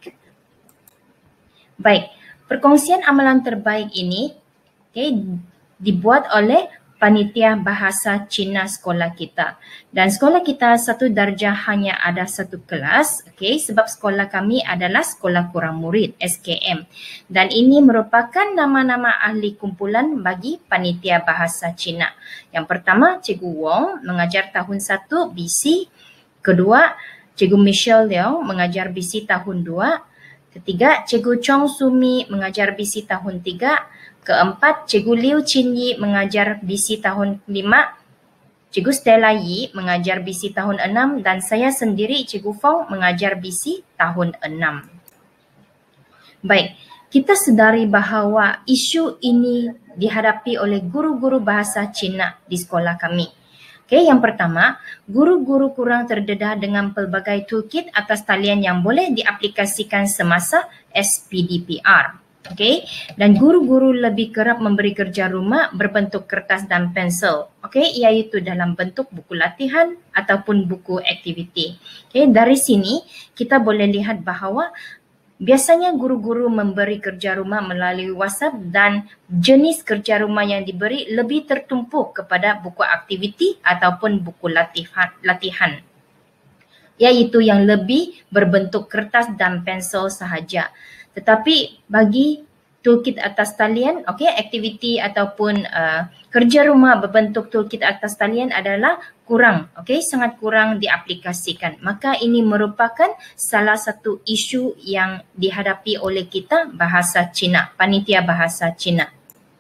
Baik, perkongsian amalan terbaik ini dibuat oleh panitia bahasa Cina sekolah kita. Dan sekolah kita satu darjah hanya ada satu kelas, sebab sekolah kami adalah sekolah kurang murid, SKM. Dan ini merupakan nama-nama ahli kumpulan bagi panitia bahasa Cina. Yang pertama, Cikgu Wong mengajar tahun 1 BC. Kedua, Cikgu Michelle Leong mengajar BC tahun 2. Ketiga, Cikgu Chong Sumi mengajar BC tahun 3. Keempat, Cikgu Liu Chin Yi mengajar BC tahun 5, Cikgu Stella Yi mengajar BC tahun 6 dan saya sendiri Cikgu Fong mengajar BC tahun 6. Baik, kita sedari bahawa isu ini dihadapi oleh guru-guru bahasa Cina di sekolah kami. Yang pertama, guru-guru kurang terdedah dengan pelbagai toolkit atas talian yang boleh diaplikasikan semasa SPDPR. Dan guru-guru lebih kerap memberi kerja rumah berbentuk kertas dan pensel, iaitu dalam bentuk buku latihan ataupun buku aktiviti. Dari sini kita boleh lihat bahawa biasanya guru-guru memberi kerja rumah melalui WhatsApp dan jenis kerja rumah yang diberi lebih tertumpu kepada buku aktiviti ataupun buku latihan, iaitu yang lebih berbentuk kertas dan pensel sahaja. Tetapi bagi toolkit atas talian, aktiviti ataupun kerja rumah berbentuk toolkit atas talian adalah kurang, sangat kurang diaplikasikan. Maka ini merupakan salah satu isu yang dihadapi oleh kita bahasa Cina, panitia bahasa Cina.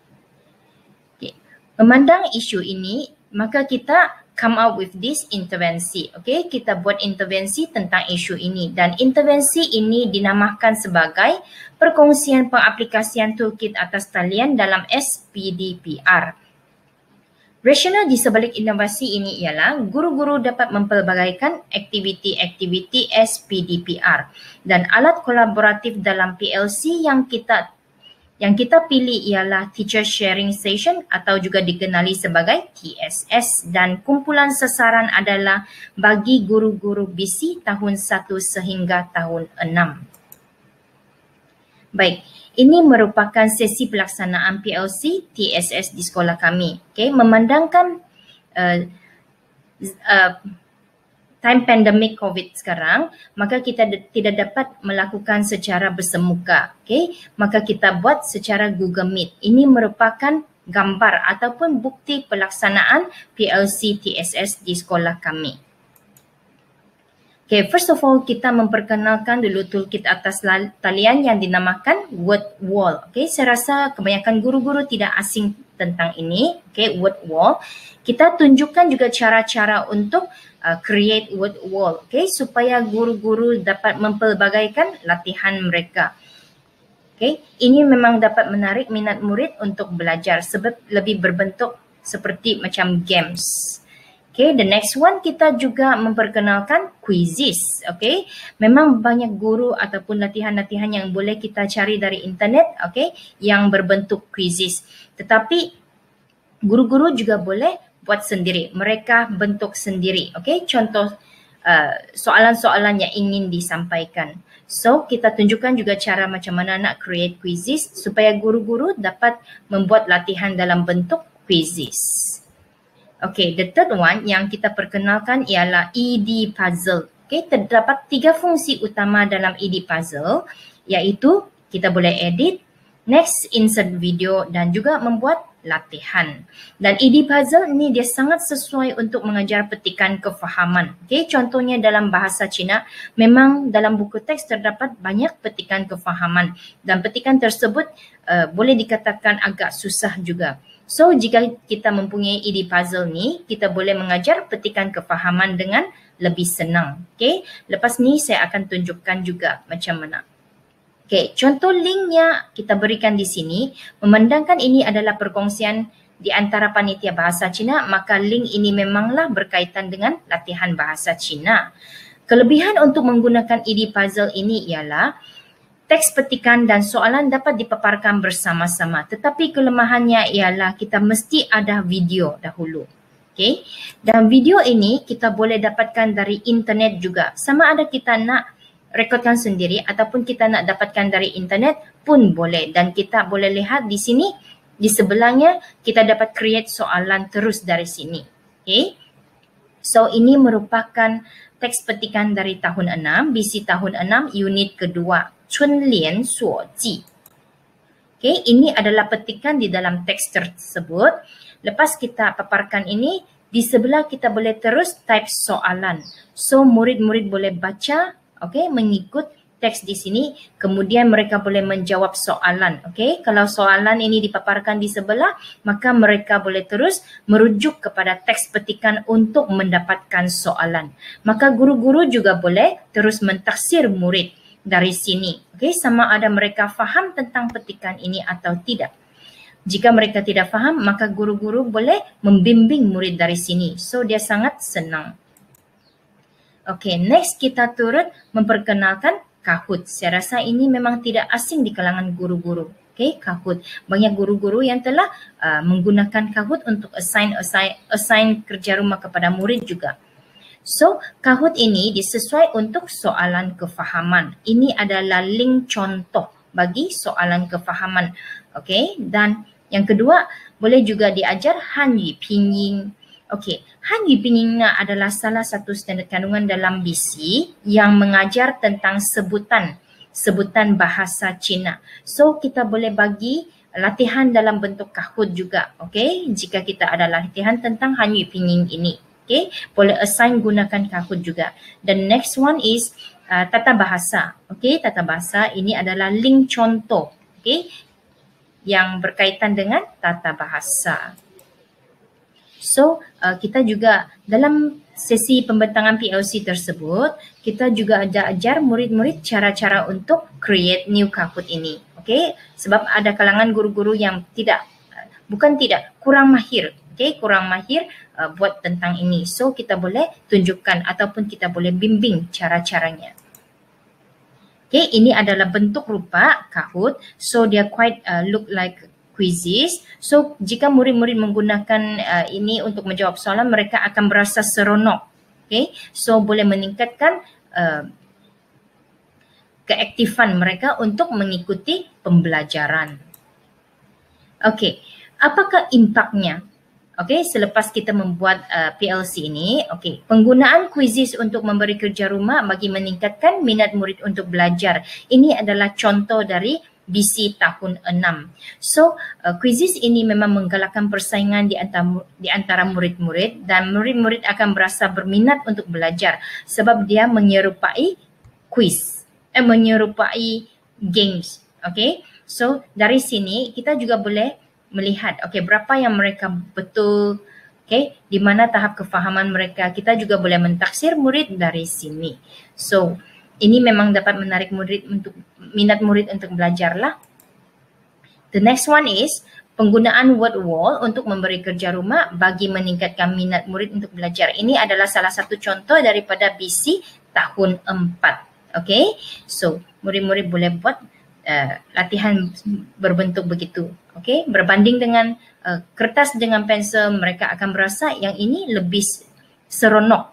Memandang isu ini, maka kita come up with this intervensi. Kita buat intervensi tentang isu ini dan intervensi ini dinamakan sebagai perkongsian pengaplikasian toolkit atas talian dalam SPDPR. Rasional di sebalik inovasi ini ialah guru-guru dapat mempelbagaikan aktiviti-aktiviti SPDPR dan alat kolaboratif dalam PLC yang kita pilih ialah Teacher Sharing Session atau juga dikenali sebagai TSS dan kumpulan sasaran adalah bagi guru-guru BC tahun 1 sehingga tahun 6. Baik, ini merupakan sesi pelaksanaan PLC TSS di sekolah kami. Memandangkan time pandemic COVID sekarang, maka kita tidak dapat melakukan secara bersemuka. Maka kita buat secara Google Meet. Ini merupakan gambar ataupun bukti pelaksanaan PLC TSS di sekolah kami. First of all, kita memperkenalkan dulu toolkit atas talian yang dinamakan Word Wall. Saya rasa kebanyakan guru-guru tidak asing tentang ini. Word Wall. Kita tunjukkan juga cara-cara untuk create word wall, supaya guru-guru dapat mempelbagaikan latihan mereka. Ini memang dapat menarik minat murid untuk belajar sebab lebih berbentuk seperti macam games. The next one kita juga memperkenalkan quizzes. Memang banyak guru ataupun latihan-latihan yang boleh kita cari dari internet, yang berbentuk quizzes. Tetapi guru-guru juga boleh buat sendiri, mereka bentuk sendiri. Contoh soalan-soalan yang ingin disampaikan. So, kita tunjukkan juga cara macam mana nak create quizzes supaya guru-guru dapat membuat latihan dalam bentuk quizzes. The third one yang kita perkenalkan ialah ED Puzzle. Terdapat 3 fungsi utama dalam ED Puzzle, iaitu kita boleh edit, next insert video dan juga membuat latihan. Dan ED puzzle ni dia sangat sesuai untuk mengajar petikan kefahaman. Okay, contohnya dalam bahasa Cina, memang dalam buku teks terdapat banyak petikan kefahaman dan petikan tersebut boleh dikatakan agak susah juga. So, jika kita mempunyai ED puzzle ni, kita boleh mengajar petikan kefahaman dengan lebih senang. Okay, lepas ni saya akan tunjukkan juga macam mana. Okay, contoh linknya kita berikan di sini. Memandangkan ini adalah perkongsian di antara panitia bahasa Cina, maka link ini memanglah berkaitan dengan latihan bahasa Cina. Kelebihan untuk menggunakan ED puzzle ini ialah teks petikan dan soalan dapat dipaparkan bersama-sama. Tetapi kelemahannya ialah kita mesti ada video dahulu. Okay, dan video ini kita boleh dapatkan dari internet juga. Sama ada kita nak rekodkan sendiri ataupun kita nak dapatkan dari internet pun boleh, dan kita boleh lihat di sini di sebelahnya kita dapat create soalan terus dari sini. Okay, so ini merupakan teks petikan dari tahun 6, BC tahun 6, unit kedua, Chun Lian Suo Ji. Okay, ini adalah petikan di dalam teks tersebut. Lepas kita paparkan ini, di sebelah kita boleh terus type soalan. So murid-murid boleh baca, okay, mengikut teks di sini, kemudian mereka boleh menjawab soalan. Okay, kalau soalan ini dipaparkan di sebelah, maka mereka boleh terus merujuk kepada teks petikan untuk mendapatkan soalan. Maka guru-guru juga boleh terus mentaksir murid dari sini. Okay, sama ada mereka faham tentang petikan ini atau tidak. Jika mereka tidak faham, maka guru-guru boleh membimbing murid dari sini. So, dia sangat senang. Okay, next kita turut memperkenalkan Kahoot. Saya rasa ini memang tidak asing di kalangan guru-guru. Okay, Kahoot. Banyak guru-guru yang telah menggunakan Kahoot untuk assign kerja rumah kepada murid juga. So, Kahoot ini disesuai untuk soalan kefahaman. Ini adalah link contoh bagi soalan kefahaman. Okay, dan yang kedua, boleh juga diajar Hanyu Pinyin. Okey, Hanyu Pinyin adalah salah satu standard kandungan dalam BC yang mengajar tentang sebutan bahasa Cina. So, kita boleh bagi latihan dalam bentuk Kahoot juga. Okey, jika kita ada latihan tentang Hanyu Pinyin ini. Okey, boleh assign gunakan Kahoot juga. The next one is tata bahasa. Okey, tata bahasa ini adalah link contoh. Okey, yang berkaitan dengan tata bahasa. So, kita juga dalam sesi pembentangan PLC tersebut, kita juga ajar murid-murid cara-cara untuk create new Kahoot ini. Okay? Sebab ada kalangan guru-guru yang kurang mahir. Okay? Kurang mahir buat tentang ini. So, kita boleh tunjukkan ataupun kita boleh bimbing cara-caranya. Okay, ini adalah bentuk rupa Kahoot. So, dia quite look like quizzes. So, jika murid-murid menggunakan ini untuk menjawab soalan, mereka akan berasa seronok. Okay, so boleh meningkatkan keaktifan mereka untuk mengikuti pembelajaran. Okay, apakah impaknya? Okay, selepas kita membuat PLC ini, okay, penggunaan quizzes untuk memberi kerja rumah bagi meningkatkan minat murid untuk belajar. Ini adalah contoh dari BC tahun 6. So, quizzes ini memang menggalakkan persaingan di antara murid-murid dan murid-murid akan berasa berminat untuk belajar sebab dia menyerupai quiz, menyerupai games. Okay, so dari sini kita juga boleh melihat, okay, berapa yang mereka betul, okay, di mana tahap kefahaman mereka. Kita juga boleh mentaksir murid dari sini. So, ini memang dapat menarik minat murid untuk belajar lah. The next one is penggunaan word wall untuk memberi kerja rumah bagi meningkatkan minat murid untuk belajar. Ini adalah salah satu contoh daripada BC tahun 4. Okay, so murid-murid boleh buat latihan berbentuk begitu. Okay, berbanding dengan kertas dengan pensel, mereka akan berasa yang ini lebih seronok.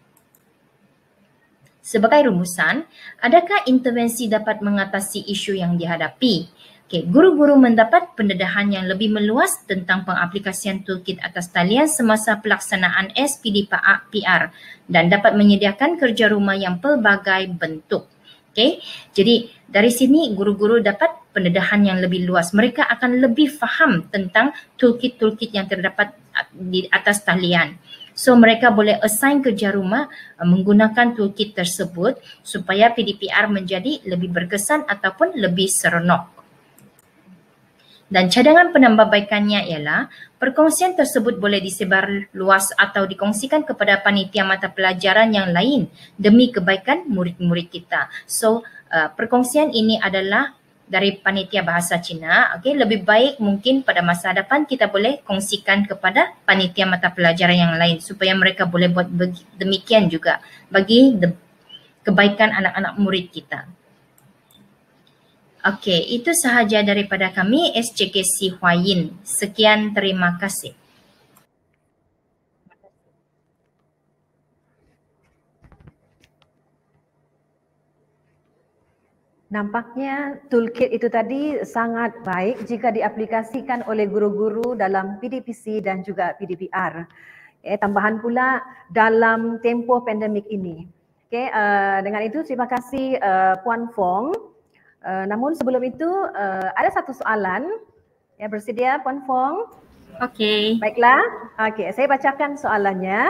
Sebagai rumusan, adakah intervensi dapat mengatasi isu yang dihadapi? Okay, guru-guru mendapat pendedahan yang lebih meluas tentang pengaplikasian toolkit atas talian semasa pelaksanaan SPD PR dan dapat menyediakan kerja rumah yang pelbagai bentuk. Okay, jadi dari sini guru-guru dapat pendedahan yang lebih luas. Mereka akan lebih faham tentang toolkit-toolkit yang terdapat di atas talian. So mereka boleh assign kerja rumah menggunakan toolkit tersebut supaya PDPR menjadi lebih berkesan ataupun lebih seronok. Dan cadangan penambahbaikannya ialah perkongsian tersebut boleh disebar luas atau dikongsikan kepada panitia mata pelajaran yang lain demi kebaikan murid-murid kita. So perkongsian ini adalah dari panitia bahasa Cina. Okay, lebih baik mungkin pada masa depan kita boleh kongsikan kepada panitia mata pelajaran yang lain supaya mereka boleh buat demikian juga bagi kebaikan anak-anak murid kita. Okey, itu sahaja daripada kami SJKC Huayin. Sekian, terima kasih. Nampaknya toolkit itu tadi sangat baik jika diaplikasikan oleh guru-guru dalam PDPC dan juga PDPR. Tambahan pula dalam tempoh pandemik ini. Dengan itu terima kasih Puan Fong. Namun sebelum itu ada satu soalan. Ya, bersedia Puan Fong? Okey. Baiklah. Okey, saya bacakan soalannya.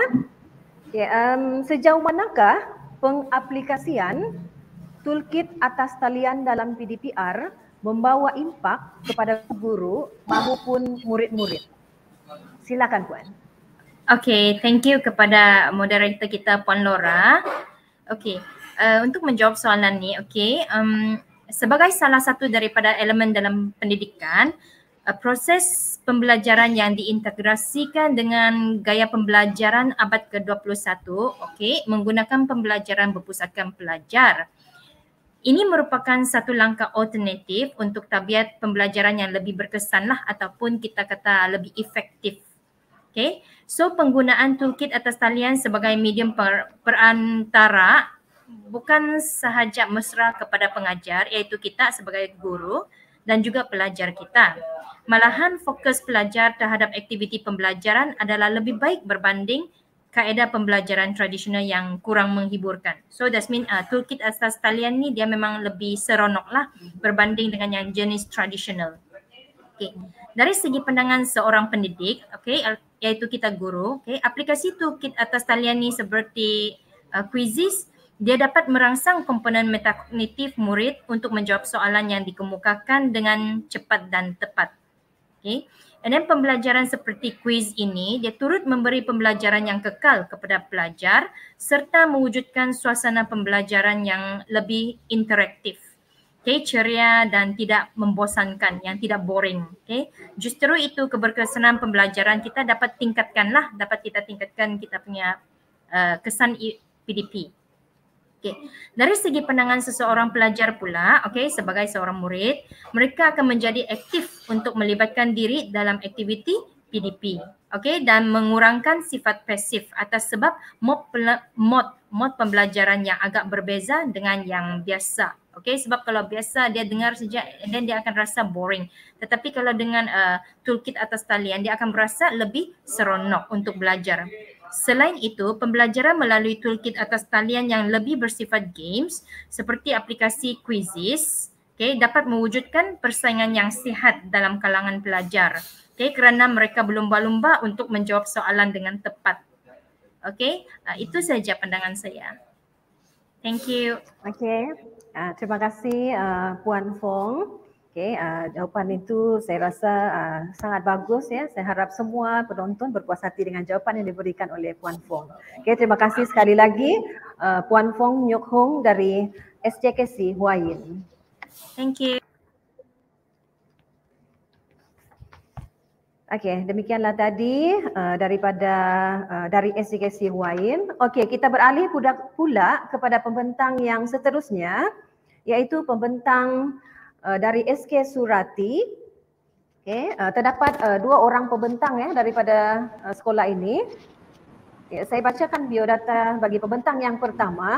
Sejauh manakah pengaplikasian toolkit atas talian dalam PDPR membawa impak kepada guru maupun murid-murid? Silakan Puan. Okey, thank you kepada moderator kita Puan Laura. Okey, untuk menjawab soalan ni, sebagai salah satu daripada elemen dalam pendidikan, proses pembelajaran yang diintegrasikan dengan gaya pembelajaran abad ke-21, menggunakan pembelajaran berpusatkan pelajar. Ini merupakan satu langkah alternatif untuk tabiat pembelajaran yang lebih berkesan ataupun kita kata lebih efektif. So penggunaan toolkit atas talian sebagai medium perantara bukan sahaja mesra kepada pengajar iaitu kita sebagai guru dan juga pelajar kita. Malahan fokus pelajar terhadap aktiviti pembelajaran adalah lebih baik berbanding kaedah pembelajaran tradisional yang kurang menghiburkan. So that means toolkit atas talian ni dia memang lebih seronok berbanding dengan yang jenis tradisional. Dari segi pandangan seorang pendidik, iaitu kita guru, aplikasi toolkit atas talian ni seperti quizzes, dia dapat merangsang komponen metakognitif murid untuk menjawab soalan yang dikemukakan dengan cepat dan tepat. And then pembelajaran seperti quiz ini, dia turut memberi pembelajaran yang kekal kepada pelajar serta mewujudkan suasana pembelajaran yang lebih interaktif. Ceria dan tidak membosankan, yang tidak boring. Justru itu keberkesanan pembelajaran kita dapat kita tingkatkan kita punya kesan PDP. Dari segi pandangan seseorang pelajar pula, sebagai seorang murid, mereka akan menjadi aktif untuk melibatkan diri dalam aktiviti PDP, dan mengurangkan sifat pasif atas sebab mod pembelajaran yang agak berbeza dengan yang biasa. Sebab kalau biasa dia dengar saja dan dia akan rasa boring. Tetapi kalau dengan toolkit atas talian dia akan berasa lebih seronok untuk belajar. Selain itu, pembelajaran melalui toolkit atas talian yang lebih bersifat games seperti aplikasi quizzes dapat mewujudkan persaingan yang sihat dalam kalangan pelajar kerana mereka berlumba-lumba untuk menjawab soalan dengan tepat. Itu saja pandangan saya. Thank you. Terima kasih Puan Fong. Jawapan itu saya rasa sangat bagus ya. Saya harap semua penonton berpuas hati dengan jawapan yang diberikan oleh Puan Fong. Terima kasih sekali lagi Puan Fong Nyok Hong dari SJKC Huayin. Thank you. Demikianlah tadi dari SJKC Huayin. Kita beralih pula kepada pembentang yang seterusnya, iaitu pembentang dari SK Surati. Terdapat dua orang pembentang daripada sekolah ini. Saya bacakan biodata bagi pembentang yang pertama.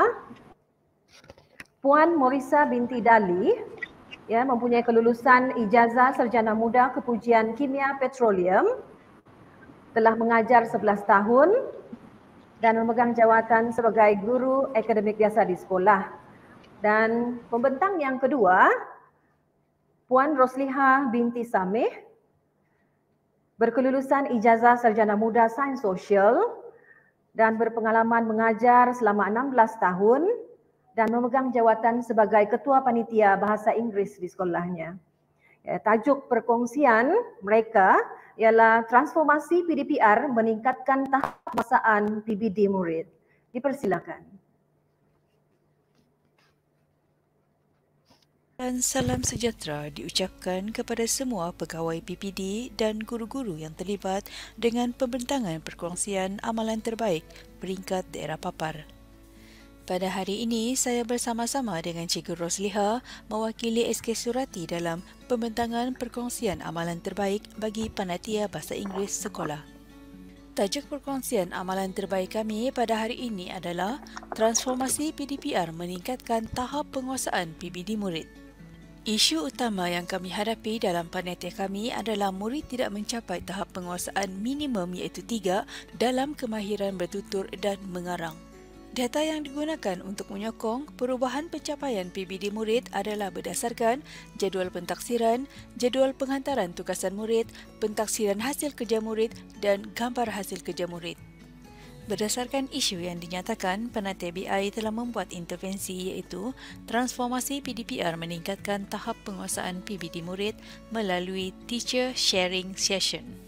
Puan Morisa binti Dali mempunyai kelulusan ijazah sarjana muda kepujian kimia petroleum, telah mengajar 11 tahun dan memegang jawatan sebagai guru akademik biasa di sekolah. Dan pembentang yang kedua Puan Rosliha binti Sameh, berkelulusan ijazah sarjana muda sains sosial dan berpengalaman mengajar selama 16 tahun dan memegang jawatan sebagai Ketua Panitia Bahasa Inggeris di sekolahnya. Tajuk perkongsian mereka ialah transformasi PDPR meningkatkan tahap penguasaan PBD murid. Dipersilakan. Dan salam sejahtera diucapkan kepada semua pegawai PPD dan guru-guru yang terlibat dengan pembentangan perkongsian amalan terbaik peringkat daerah Papar. Pada hari ini, saya bersama-sama dengan Cikgu Rosliha mewakili SK Surati dalam pembentangan perkongsian amalan terbaik bagi panitia bahasa Inggeris sekolah. Tajuk perkongsian amalan terbaik kami pada hari ini adalah Transformasi PDPR meningkatkan tahap penguasaan PBD murid. Isu utama yang kami hadapi dalam panitia kami adalah murid tidak mencapai tahap penguasaan minimum iaitu 3 dalam kemahiran bertutur dan mengarang. Data yang digunakan untuk menyokong perubahan pencapaian PBD murid adalah berdasarkan jadual pentaksiran, jadual penghantaran tugasan murid, pentaksiran hasil kerja murid dan gambar hasil kerja murid. Berdasarkan isu yang dinyatakan, panitia BI telah membuat intervensi iaitu transformasi PDPR meningkatkan tahap penguasaan PBD murid melalui Teacher Sharing Session.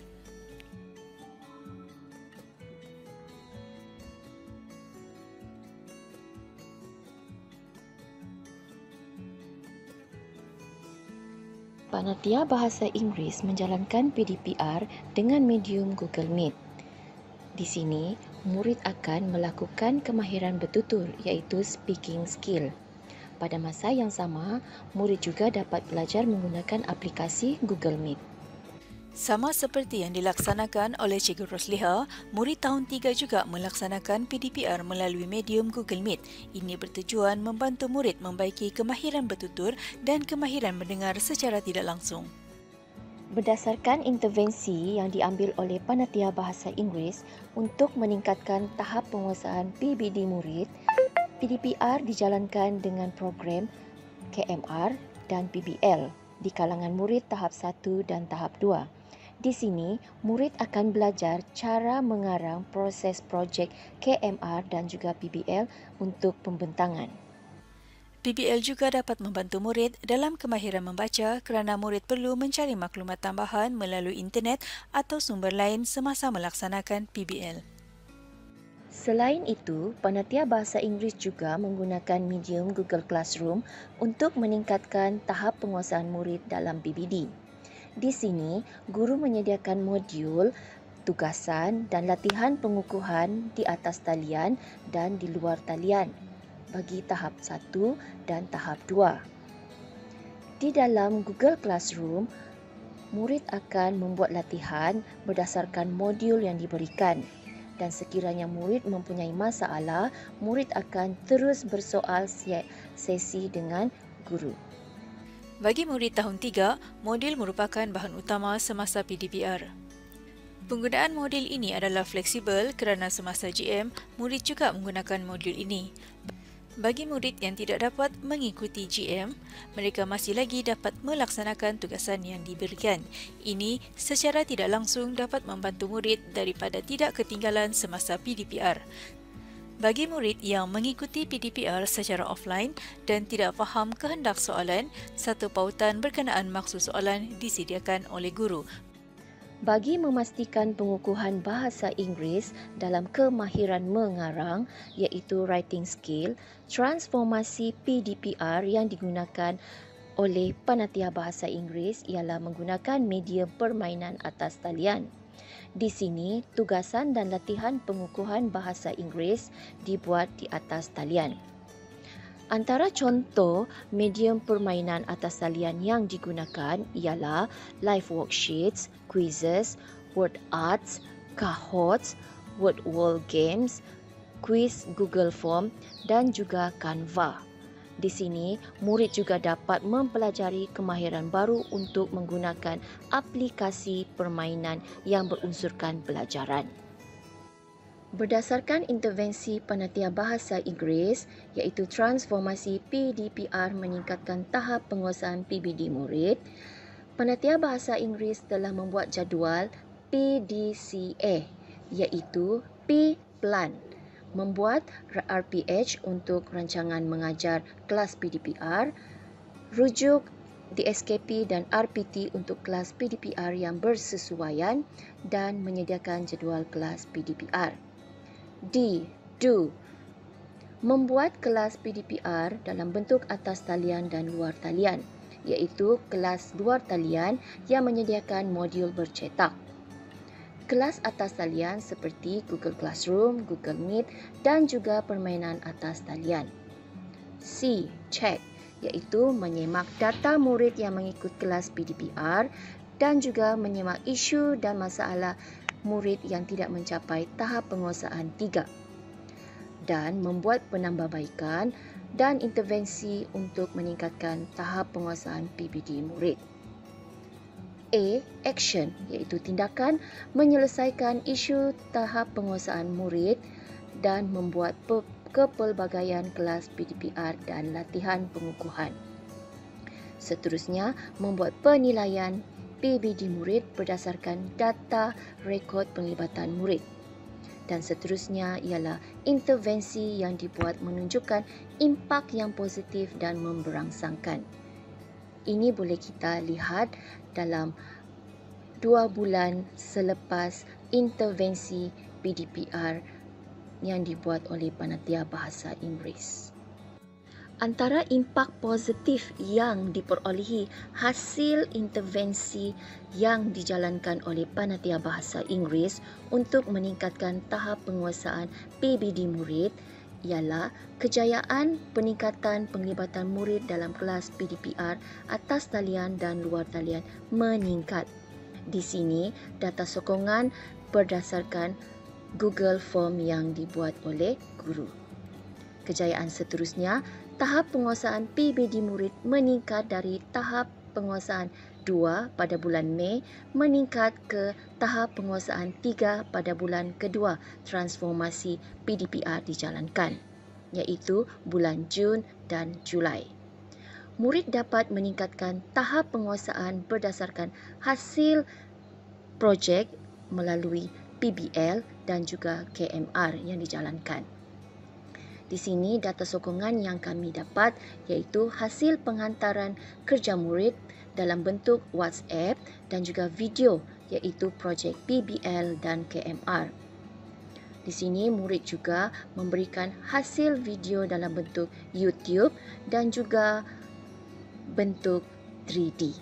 Panitia Bahasa Inggeris menjalankan PDPR dengan medium Google Meet. Di sini, murid akan melakukan kemahiran bertutur iaitu speaking skill. Pada masa yang sama, murid juga dapat belajar menggunakan aplikasi Google Meet. Sama seperti yang dilaksanakan oleh Cikgu Rosliha, murid tahun 3 juga melaksanakan PDPR melalui medium Google Meet. Ini bertujuan membantu murid membaiki kemahiran bertutur dan kemahiran mendengar secara tidak langsung. Berdasarkan intervensi yang diambil oleh Panitia Bahasa Inggeris untuk meningkatkan tahap penguasaan PBD murid, PDPR dijalankan dengan program KMR dan PBL di kalangan murid tahap 1 dan tahap 2. Di sini, murid akan belajar cara mengarang proses projek KMR dan juga PBL untuk pembentangan. PBL juga dapat membantu murid dalam kemahiran membaca kerana murid perlu mencari maklumat tambahan melalui internet atau sumber lain semasa melaksanakan PBL. Selain itu, Panitia Bahasa Inggeris juga menggunakan medium Google Classroom untuk meningkatkan tahap penguasaan murid dalam PBD. Di sini, guru menyediakan modul, tugasan dan latihan pengukuhan di atas talian dan di luar talian bagi tahap 1 dan tahap 2. Di dalam Google Classroom, murid akan membuat latihan berdasarkan modul yang diberikan. Dan sekiranya murid mempunyai masalah, murid akan terus bersoal sesi dengan guru. Bagi murid tahun 3, modul merupakan bahan utama semasa PDPR. Penggunaan modul ini adalah fleksibel kerana semasa GM, murid juga menggunakan modul ini. Bagi murid yang tidak dapat mengikuti GM, mereka masih lagi dapat melaksanakan tugasan yang diberikan. Ini secara tidak langsung dapat membantu murid daripada tidak ketinggalan semasa PDPR. Bagi murid yang mengikuti PDPR secara offline dan tidak faham kehendak soalan, satu pautan berkenaan maksud soalan disediakan oleh guru. Bagi memastikan pengukuhan bahasa Inggeris dalam kemahiran mengarang iaitu writing skill, transformasi PDPR yang digunakan oleh Panitia Bahasa Inggeris ialah menggunakan medium permainan atas talian. Di sini, tugasan dan latihan pengukuhan bahasa Inggeris dibuat di atas talian. Antara contoh medium permainan atas talian yang digunakan ialah live worksheets, quizzes, word arts, Kahoots, word wall games, quiz Google Form dan juga Canva. Di sini, murid juga dapat mempelajari kemahiran baru untuk menggunakan aplikasi permainan yang berunsurkan pelajaran. Berdasarkan intervensi panitia bahasa Inggeris iaitu transformasi PDPR meningkatkan tahap penguasaan PBD murid, panitia bahasa Inggeris telah membuat jadual PDCA iaitu P Plan, membuat RPH untuk rancangan mengajar kelas PDPR, rujuk DSKP dan RPT untuk kelas PDPR yang bersesuaian dan menyediakan jadual kelas PDPR. D. Do. Membuat kelas PDPR dalam bentuk atas talian dan luar talian, iaitu kelas luar talian yang menyediakan modul bercetak. Kelas atas talian seperti Google Classroom, Google Meet dan juga permainan atas talian. C. Check, iaitu menyemak data murid yang mengikut kelas PDPR dan juga menyemak isu dan masalah murid yang tidak mencapai tahap penguasaan 3 dan membuat penambahbaikan dan intervensi untuk meningkatkan tahap penguasaan PBD murid. A. Action, iaitu tindakan menyelesaikan isu tahap penguasaan murid dan membuat kepelbagaian kelas PDPR dan latihan pengukuhan. Seterusnya, membuat penilaian PBD murid berdasarkan data rekod penglibatan murid. Dan seterusnya ialah intervensi yang dibuat menunjukkan impak yang positif dan memberangsangkan. Ini boleh kita lihat dalam 2 bulan selepas intervensi PDPR yang dibuat oleh panitia bahasa Inggeris. Antara impak positif yang diperolehi hasil intervensi yang dijalankan oleh panitia bahasa Inggeris untuk meningkatkan tahap penguasaan PBD murid ialah kejayaan peningkatan penglibatan murid dalam kelas PDPR atas talian dan luar talian meningkat. Di sini data sokongan berdasarkan Google Form yang dibuat oleh guru. Kejayaan seterusnya, tahap penguasaan PBD murid meningkat dari tahap penguasaan 2 pada bulan Mei meningkat ke tahap penguasaan 3 pada bulan kedua transformasi PDPR dijalankan, iaitu bulan Jun dan Julai. Murid dapat meningkatkan tahap penguasaan berdasarkan hasil projek melalui PBL dan juga KMR yang dijalankan. Di sini data sokongan yang kami dapat iaitu hasil penghantaran kerja murid dalam bentuk WhatsApp dan juga video iaitu projek PBL dan KMR. Di sini murid juga memberikan hasil video dalam bentuk YouTube dan juga bentuk 3D.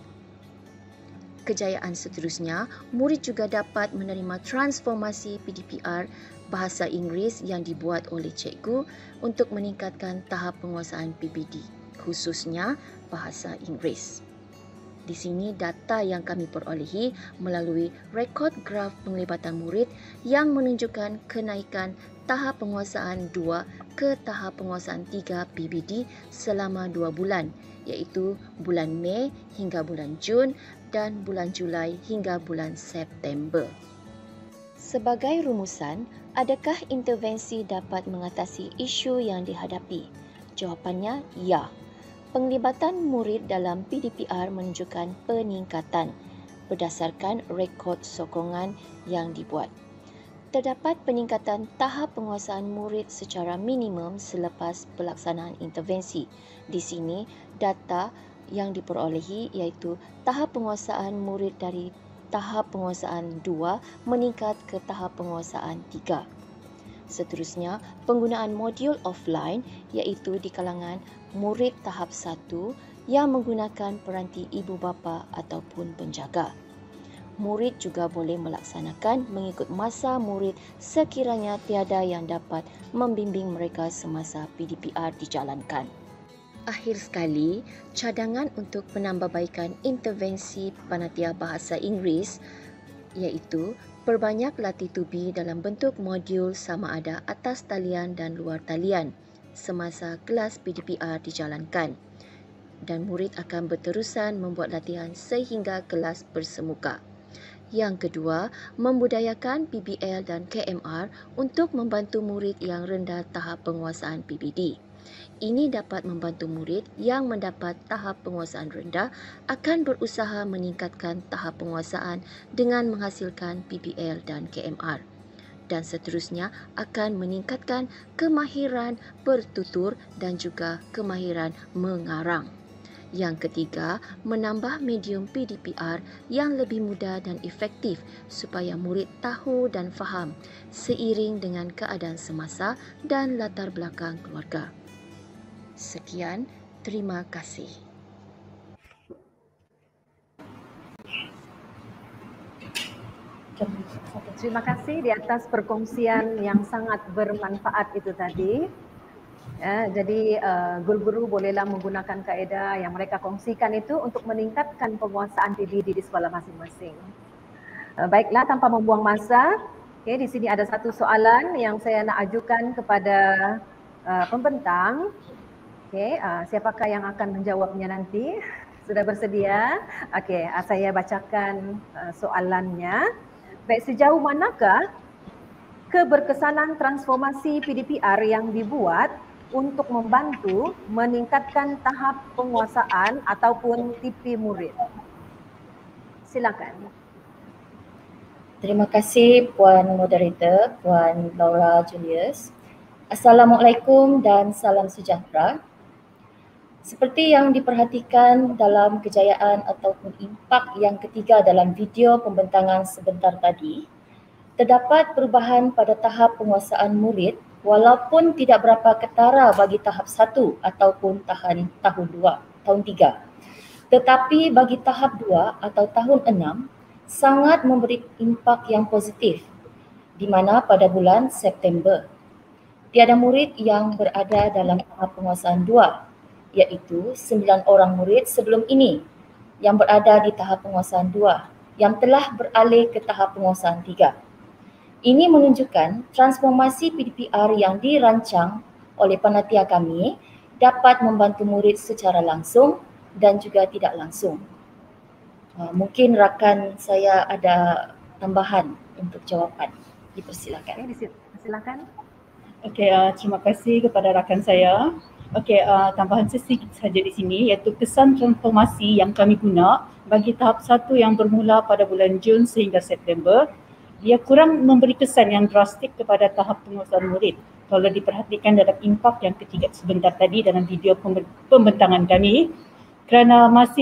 Kejayaan seterusnya, murid juga dapat menerima transformasi PDPR bahasa Inggeris yang dibuat oleh cikgu untuk meningkatkan tahap penguasaan PBD, khususnya bahasa Inggeris. Di sini data yang kami perolehi melalui rekod graf penglibatan murid yang menunjukkan kenaikan tahap penguasaan 2 ke tahap penguasaan 3 PBD selama 2 bulan, iaitu bulan Mei hingga bulan Jun dan bulan Julai hingga bulan September. Sebagai rumusan, adakah intervensi dapat mengatasi isu yang dihadapi? Jawapannya, ya. Penglibatan murid dalam PDPR menunjukkan peningkatan berdasarkan rekod sokongan yang dibuat. Terdapat peningkatan tahap penguasaan murid secara minimum selepas pelaksanaan intervensi. Di sini, data yang diperolehi iaitu tahap penguasaan murid dari tahap penguasaan 2 meningkat ke tahap penguasaan 3. Seterusnya, penggunaan modul offline iaitu di kalangan murid tahap 1 yang menggunakan peranti ibu bapa ataupun penjaga. Murid juga boleh melaksanakan mengikut masa murid sekiranya tiada yang dapat membimbing mereka semasa PDPR dijalankan. Akhir sekali, cadangan untuk penambahbaikan intervensi panitia bahasa Inggeris iaitu perbanyak latih tubi dalam bentuk modul sama ada atas talian dan luar talian semasa kelas PDPR dijalankan dan murid akan berterusan membuat latihan sehingga kelas bersemuka. Yang kedua, membudayakan PBL dan KMR untuk membantu murid yang rendah tahap penguasaan PBD. Ini dapat membantu murid yang mendapat tahap penguasaan rendah akan berusaha meningkatkan tahap penguasaan dengan menghasilkan PBL dan KMR. Dan seterusnya akan meningkatkan kemahiran bertutur dan juga kemahiran mengarang. Yang ketiga, menambah medium PDPR yang lebih mudah dan efektif supaya murid tahu dan faham seiring dengan keadaan semasa dan latar belakang keluarga. Sekian, terima kasih. Terima kasih di atas perkongsian yang sangat bermanfaat itu tadi. Ya, jadi guru-guru bolehlah menggunakan kaedah yang mereka kongsikan itu untuk meningkatkan penguasaan PBD di sekolah masing-masing. Baiklah, tanpa membuang masa, di sini ada satu soalan yang saya nak ajukan kepada pembentang. Siapakah yang akan menjawabnya nanti? Sudah bersedia? Saya bacakan soalannya. Baik, sejauh manakah keberkesanan transformasi PDPR yang dibuat untuk membantu meningkatkan tahap penguasaan ataupun TP murid? Silakan. Terima kasih Puan Moderator, Puan Laura Julius. Assalamualaikum dan salam sejahtera. Seperti yang diperhatikan dalam kejayaan ataupun impak yang ketiga dalam video pembentangan sebentar tadi, terdapat perubahan pada tahap penguasaan murid walaupun tidak berapa ketara bagi tahap 1 ataupun tahun 3. Tetapi bagi tahap 2 atau tahun 6 sangat memberi impak yang positif, di mana pada bulan September tiada murid yang berada dalam tahap penguasaan 2, iaitu 9 orang murid sebelum ini yang berada di tahap penguasaan 2 yang telah beralih ke tahap penguasaan 3. Ini menunjukkan transformasi PDPR yang dirancang oleh panitia kami dapat membantu murid secara langsung dan juga tidak langsung. Mungkin rakan saya ada tambahan untuk jawapan. Dipersilakan. Silakan. Terima kasih kepada rakan saya. Tambahan sedikit saja di sini, iaitu kesan transformasi yang kami guna bagi tahap 1 yang bermula pada bulan Jun sehingga September, dia kurang memberi kesan yang drastik kepada tahap penguasaan murid kalau diperhatikan dalam impak yang ketiga sebentar tadi dalam video pembentangan kami, kerana masih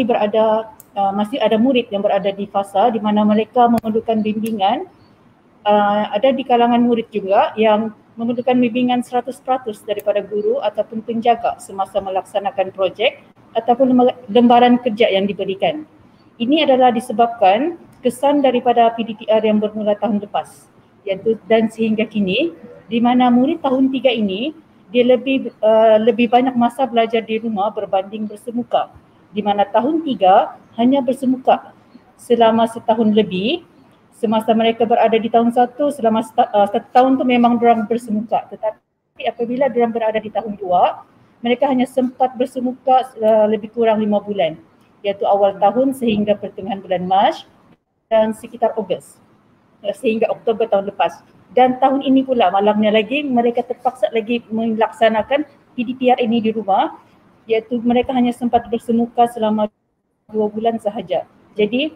ada murid yang berada di fasa di mana mereka memerlukan bimbingan. Ada di kalangan murid juga yang memerlukan bimbingan 100% daripada guru ataupun penjaga semasa melaksanakan projek ataupun lembaran kerja yang diberikan. Ini adalah disebabkan kesan daripada PDPR yang bermula tahun lepas, iaitu dan sehingga kini, di mana murid tahun 3 ini dia lebih banyak masa belajar di rumah berbanding bersemuka, di mana tahun 3 hanya bersemuka selama setahun lebih. Semasa mereka berada di tahun 1, selama satu tahun tu memang diorang bersemuka. Tetapi apabila diorang berada di tahun 2, mereka hanya sempat bersemuka lebih kurang 5 bulan, iaitu awal tahun sehingga pertengahan bulan Mac dan sekitar Ogos sehingga Oktober tahun lepas. Dan tahun ini pula malangnya lagi mereka terpaksa lagi melaksanakan PDPR ini di rumah, iaitu mereka hanya sempat bersemuka selama 2 bulan sahaja. Jadi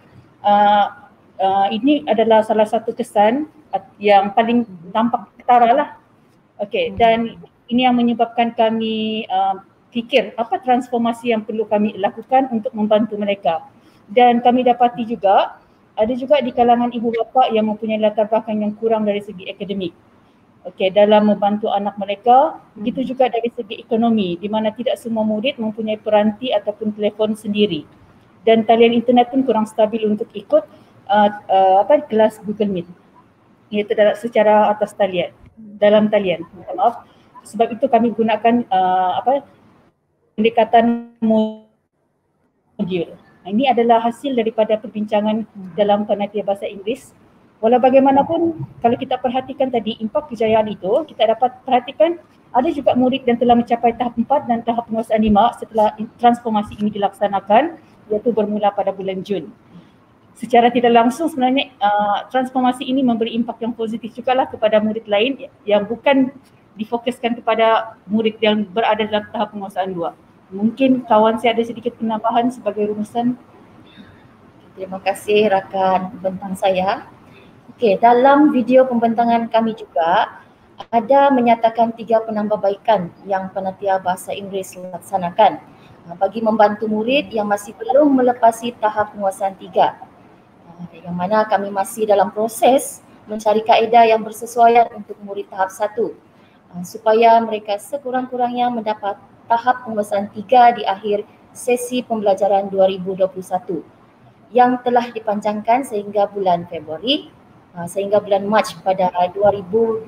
ini adalah salah satu kesan yang paling nampak ketara lah. Dan ini yang menyebabkan kami fikir apa transformasi yang perlu kami lakukan untuk membantu mereka. Dan kami dapati juga, ada juga di kalangan ibu bapa yang mempunyai latar belakang yang kurang dari segi akademik. Dalam membantu anak mereka, begitu juga dari segi ekonomi, di mana tidak semua murid mempunyai peranti ataupun telefon sendiri. Dan talian internet pun kurang stabil untuk ikut kelas Google Meet, iaitu secara atas talian, dalam talian. Maaf, sebab itu kami gunakan pendekatan modul. Ini adalah hasil daripada perbincangan dalam panitia bahasa Inggeris. Walau bagaimanapun, kalau kita perhatikan tadi impak kejayaan itu, kita dapat perhatikan ada juga murid yang telah mencapai tahap 4 dan tahap penguasaan 5 setelah transformasi ini dilaksanakan, iaitu bermula pada bulan Jun. secara tidak langsung sebenarnya transformasi ini memberi impak yang positif juga lah kepada murid lain yang bukan difokuskan kepada murid yang berada dalam tahap penguasaan 2. Mungkin kawan saya ada sedikit penambahan sebagai rumusan. Terima kasih rakan pembentang saya. Okey, dalam video pembentangan kami juga ada menyatakan 3 penambahbaikan yang panitia bahasa Inggeris laksanakan bagi membantu murid yang masih belum melepasi tahap penguasaan 3. Yang mana kami masih dalam proses mencari kaedah yang bersesuaian untuk murid tahap 1 supaya mereka sekurang-kurangnya mendapat tahap penguasaan 3 di akhir sesi pembelajaran 2021 yang telah dipanjangkan sehingga bulan Februari sehingga bulan Mac pada 2022.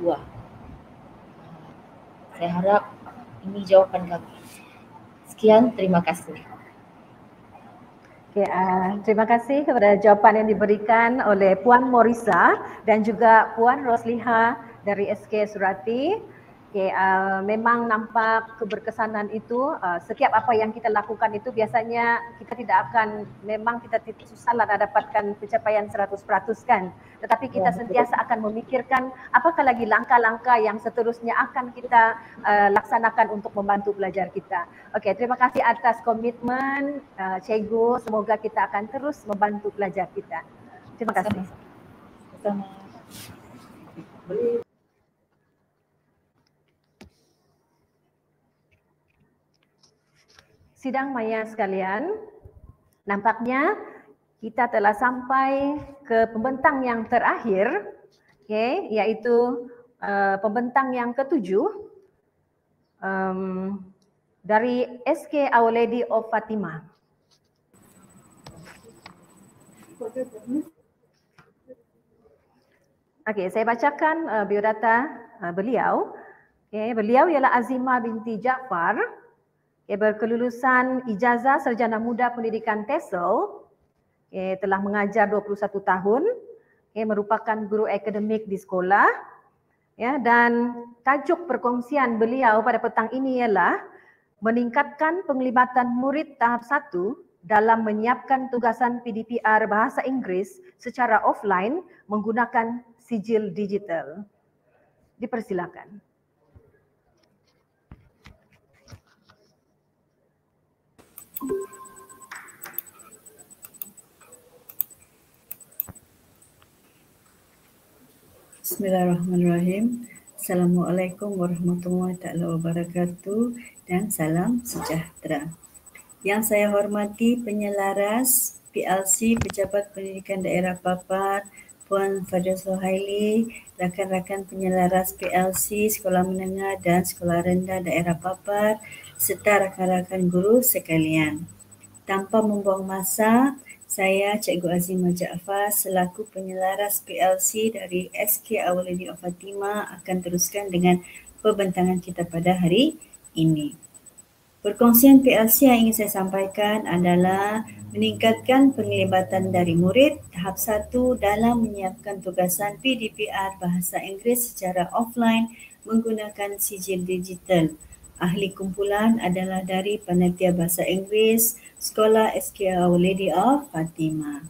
Saya harap ini jawapan kami. Sekian, terima kasih. Okay, terima kasih kepada jawapan yang diberikan oleh Puan Morisa dan juga Puan Rosliha dari SK Surati. Okay, memang nampak keberkesanan itu. Setiap apa yang kita lakukan itu biasanya kita tidak akan, memang kita susahlah dapatkan pencapaian 100% kan. Tetapi kita sentiasa akan memikirkan apakah lagi langkah-langkah yang seterusnya akan kita laksanakan untuk membantu pelajar kita. Okey, terima kasih atas komitmen Cikgu. Semoga kita akan terus membantu pelajar kita. Terima kasih. Sama. Sidang maya sekalian, nampaknya kita telah sampai ke pembentang yang terakhir, okay, iaitu pembentang yang ke-7 dari SK Our Lady of Fatima. Okay, saya bacakan biodata beliau. Okay, beliau ialah Azimah binti Jaafar. Berkelulusan ijazah Sarjana Muda Pendidikan TESOL, telah mengajar 21 tahun, merupakan guru akademik di sekolah, dan tajuk perkongsian beliau pada petang ini ialah meningkatkan penglibatan murid tahap 1 dalam menyiapkan tugasan PDPR Bahasa Inggeris secara offline menggunakan sijil digital. Dipersilakan. Bismillahirrahmanirrahim. Assalamualaikum warahmatullahi wabarakatuh dan salam sejahtera. Yang saya hormati penyelaras PLC Pejabat Pendidikan Daerah Papar, Puan Fadil Suhaili, rakan-rakan penyelaras PLC Sekolah Menengah dan Sekolah Rendah Daerah Papar serta rakan-rakan guru sekalian. Tanpa membuang masa, saya Cikgu Azimah Jaafar selaku penyelaras PLC dari SK Our Lady of Fatima akan teruskan dengan pembentangan kita pada hari ini. Perkongsian PLC yang ingin saya sampaikan adalah meningkatkan penglibatan dari murid tahap 1 dalam menyiapkan tugasan PDPR Bahasa Inggeris secara offline menggunakan sijil digital. Ahli kumpulan adalah dari Panitia Bahasa Inggeris Sekolah SK Our Lady of Fatima.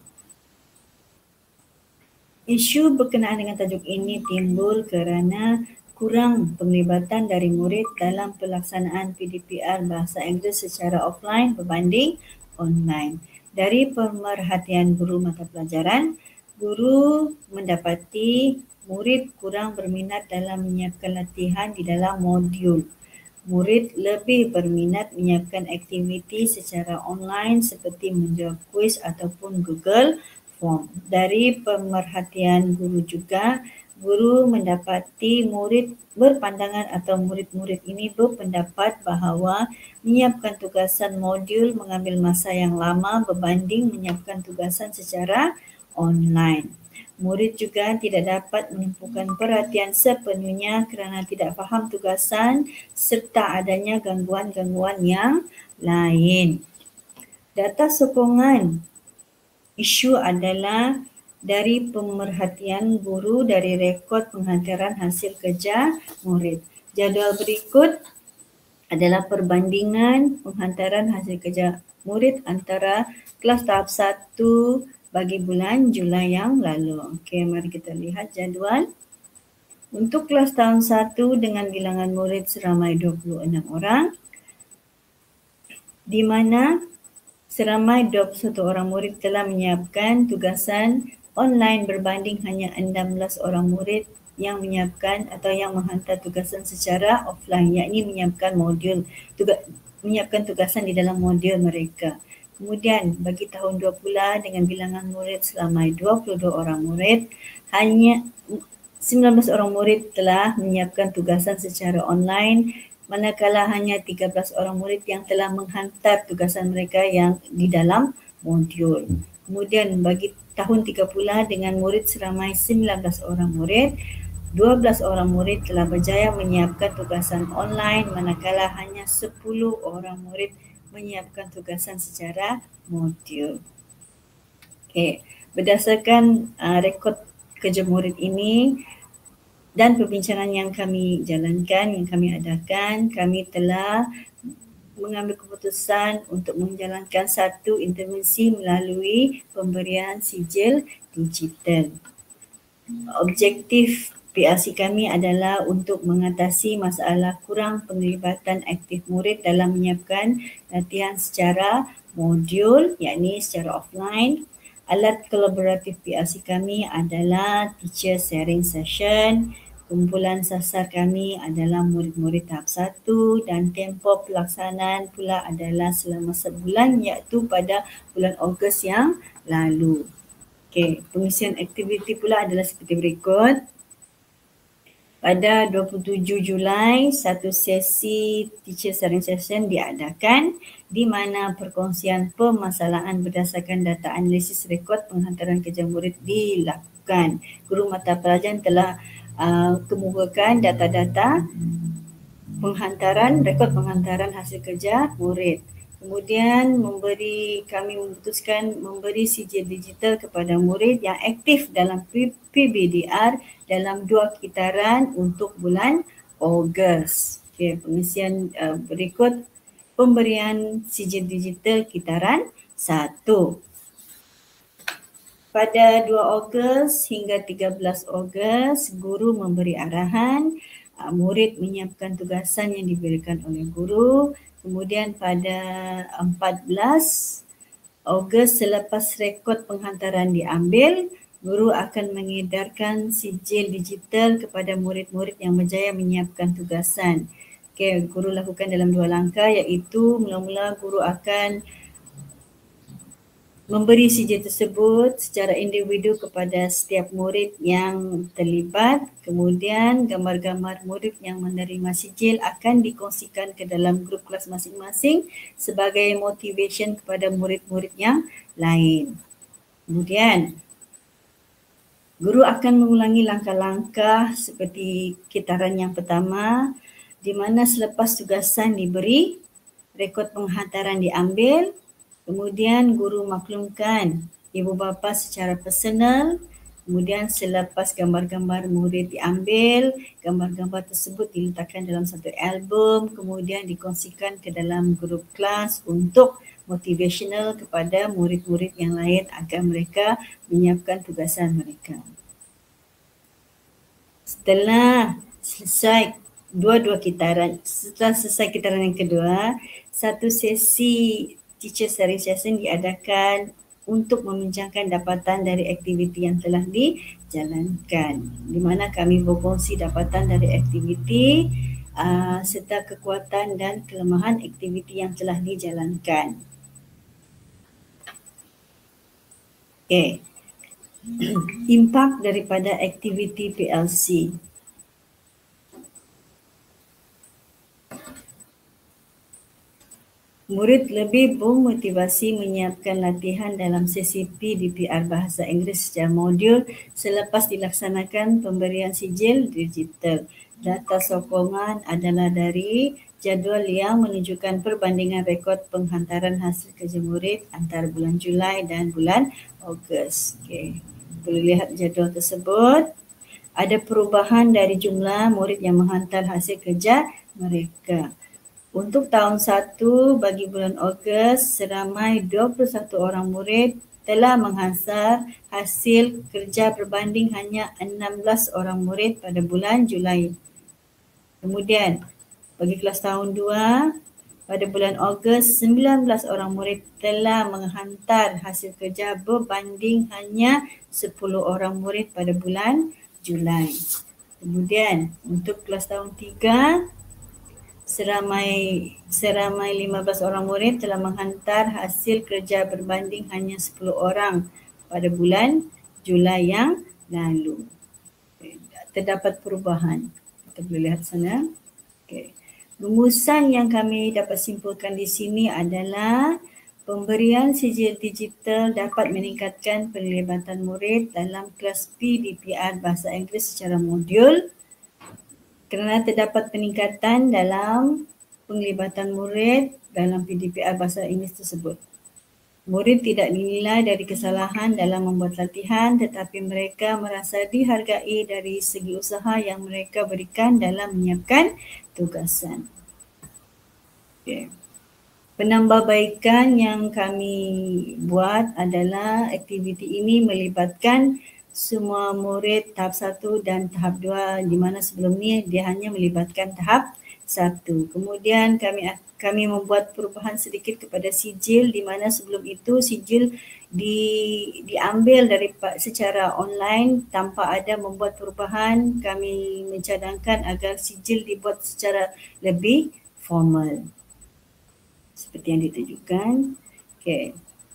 Isu berkenaan dengan tajuk ini timbul kerana kurang penglibatan dari murid dalam pelaksanaan PDPR Bahasa Inggeris secara offline berbanding online. Dari pemerhatian guru mata pelajaran, guru mendapati murid kurang berminat dalam menyiapkan latihan di dalam modul. Murid lebih berminat menyiapkan aktiviti secara online seperti menjawab kuis ataupun Google Form. Dari pemerhatian guru juga, guru mendapati murid berpandangan atau murid-murid ini berpendapat bahawa menyiapkan tugasan modul mengambil masa yang lama berbanding menyiapkan tugasan secara online. Murid juga tidak dapat menumpukan perhatian sepenuhnya kerana tidak faham tugasan serta adanya gangguan-gangguan yang lain. Data sokongan isu adalah dari pemerhatian guru dari rekod penghantaran hasil kerja murid. Jadual berikut adalah perbandingan penghantaran hasil kerja murid antara kelas tahap 1 bagi bulan Julai yang lalu. Okey, mari kita lihat jadual. Untuk kelas tahun 1 dengan bilangan murid seramai 26 orang, di mana seramai 21 orang murid telah menyiapkan tugasan online berbanding hanya 16 orang murid yang menyiapkan atau yang menghantar tugasan secara offline, yakni menyiapkan tugasan di dalam modul mereka. Kemudian bagi tahun 2 pula dengan bilangan murid seramai 22 orang murid, hanya 19 orang murid telah menyiapkan tugasan secara online, manakala hanya 13 orang murid yang telah menghantar tugasan mereka yang di dalam modul. Kemudian bagi tahun 3 pula dengan murid seramai 19 orang murid, 12 orang murid telah berjaya menyiapkan tugasan online, manakala hanya 10 orang murid menyiapkan tugasan secara modul. Okey, berdasarkan rekod kerja murid ini dan perbincangan yang kami jalankan, yang kami adakan, kami telah mengambil keputusan untuk menjalankan satu intervensi melalui pemberian sijil digital. Objektif PRC kami adalah untuk mengatasi masalah kurang penglibatan aktif murid dalam menyiapkan latihan secara modul, yakni secara offline. Alat kolaboratif PRC kami adalah teacher sharing session. Kumpulan sasar kami adalah murid-murid tahap 1 dan tempoh pelaksanaan pula adalah selama sebulan, iaitu pada bulan Ogos yang lalu. Okey, pengisian aktiviti pula adalah seperti berikut. Pada 27 Julai, satu sesi teacher sharing session diadakan di mana perkongsian permasalahan berdasarkan data analisis rekod penghantaran kerja murid dilakukan. Guru mata pelajaran telah kemukakan data-data rekod penghantaran hasil kerja murid. Kemudian kami memutuskan memberi sijil digital kepada murid yang aktif dalam PBDR dalam 2 kitaran untuk bulan Ogos. Okey, pengisian berikut pemberian sijil digital kitaran 1. Pada 2 Ogos hingga 13 Ogos, guru memberi arahan, murid menyiapkan tugasan yang diberikan oleh guru. Kemudian pada 14 Ogos selepas rekod penghantaran diambil, guru akan mengedarkan sijil digital kepada murid-murid yang berjaya menyiapkan tugasan. Okey, guru lakukan dalam 2 langkah, iaitu mula-mula guru akan memberi sijil tersebut secara individu kepada setiap murid yang terlibat. Kemudian gambar-gambar murid yang menerima sijil akan dikongsikan ke dalam grup kelas masing-masing sebagai motivation kepada murid-murid yang lain. Kemudian guru akan mengulangi langkah-langkah seperti kitaran yang pertama, di mana selepas tugasan diberi, rekod penghantaran diambil. Kemudian guru maklumkan ibu bapa secara personal. Kemudian selepas gambar-gambar murid diambil, gambar-gambar tersebut diletakkan dalam satu album, kemudian dikongsikan ke dalam grup kelas untuk motivational kepada murid-murid yang lain agar mereka menyiapkan tugasan mereka. Setelah selesai dua-dua kitaran, setelah selesai kitaran yang kedua, satu sesi teacher sharing session diadakan untuk membincangkan dapatan dari aktiviti yang telah dijalankan, di mana kami berkongsi dapatan dari aktiviti serta kekuatan dan kelemahan aktiviti yang telah dijalankan. Okay. Impak daripada aktiviti PLC. Murid lebih bermotivasi menyiapkan latihan dalam sesi PDPR Bahasa Inggeris secara modul selepas dilaksanakan pemberian sijil digital. Data sokongan adalah dari jadual yang menunjukkan perbandingan rekod penghantaran hasil kerja murid antara bulan Julai dan bulan Ogos. Okay. Boleh lihat jadual tersebut. Ada perubahan dari jumlah murid yang menghantar hasil kerja mereka. Untuk tahun 1 bagi bulan Ogos, seramai 21 orang murid telah menghasar hasil kerja berbanding hanya 16 orang murid pada bulan Julai. Kemudian bagi kelas tahun 2, pada bulan Ogos 19 orang murid telah menghantar hasil kerja berbanding hanya 10 orang murid pada bulan Julai. Kemudian untuk kelas tahun 3, seramai 15 orang murid telah menghantar hasil kerja berbanding hanya 10 orang pada bulan Julai yang lalu. Terdapat perubahan. Kita boleh lihat sana. Okay. Rumusan yang kami dapat simpulkan di sini adalah pemberian sijil digital dapat meningkatkan penglibatan murid dalam kelas PDPR Bahasa Inggeris secara modul kerana terdapat peningkatan dalam penglibatan murid dalam PDPR Bahasa Inggeris tersebut. Murid tidak dinilai dari kesalahan dalam membuat latihan tetapi mereka merasa dihargai dari segi usaha yang mereka berikan dalam menyiapkan tugasan. Okay. Penambahbaikan yang kami buat adalah aktiviti ini melibatkan semua murid tahap 1 dan tahap 2 di mana sebelum ni dia hanya melibatkan tahap 1. Kemudian kami membuat perubahan sedikit kepada sijil di mana sebelum itu sijil diambil secara online tanpa ada membuat perubahan. Kami mencadangkan agar sijil dibuat secara lebih formal seperti yang ditunjukkan. Okay.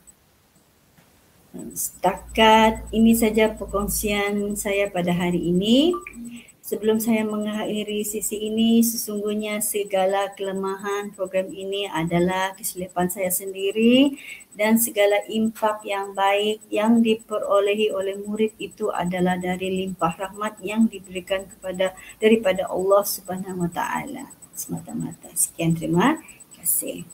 Setakat ini saja perkongsian saya pada hari ini. Sebelum saya mengakhiri sesi ini, sesungguhnya segala kelemahan program ini adalah kesilapan saya sendiri dan segala impak yang baik yang diperolehi oleh murid itu adalah dari limpah rahmat yang diberikan daripada Allah Subhanahu Wa Taala semata-mata. Sekian, terima kasih.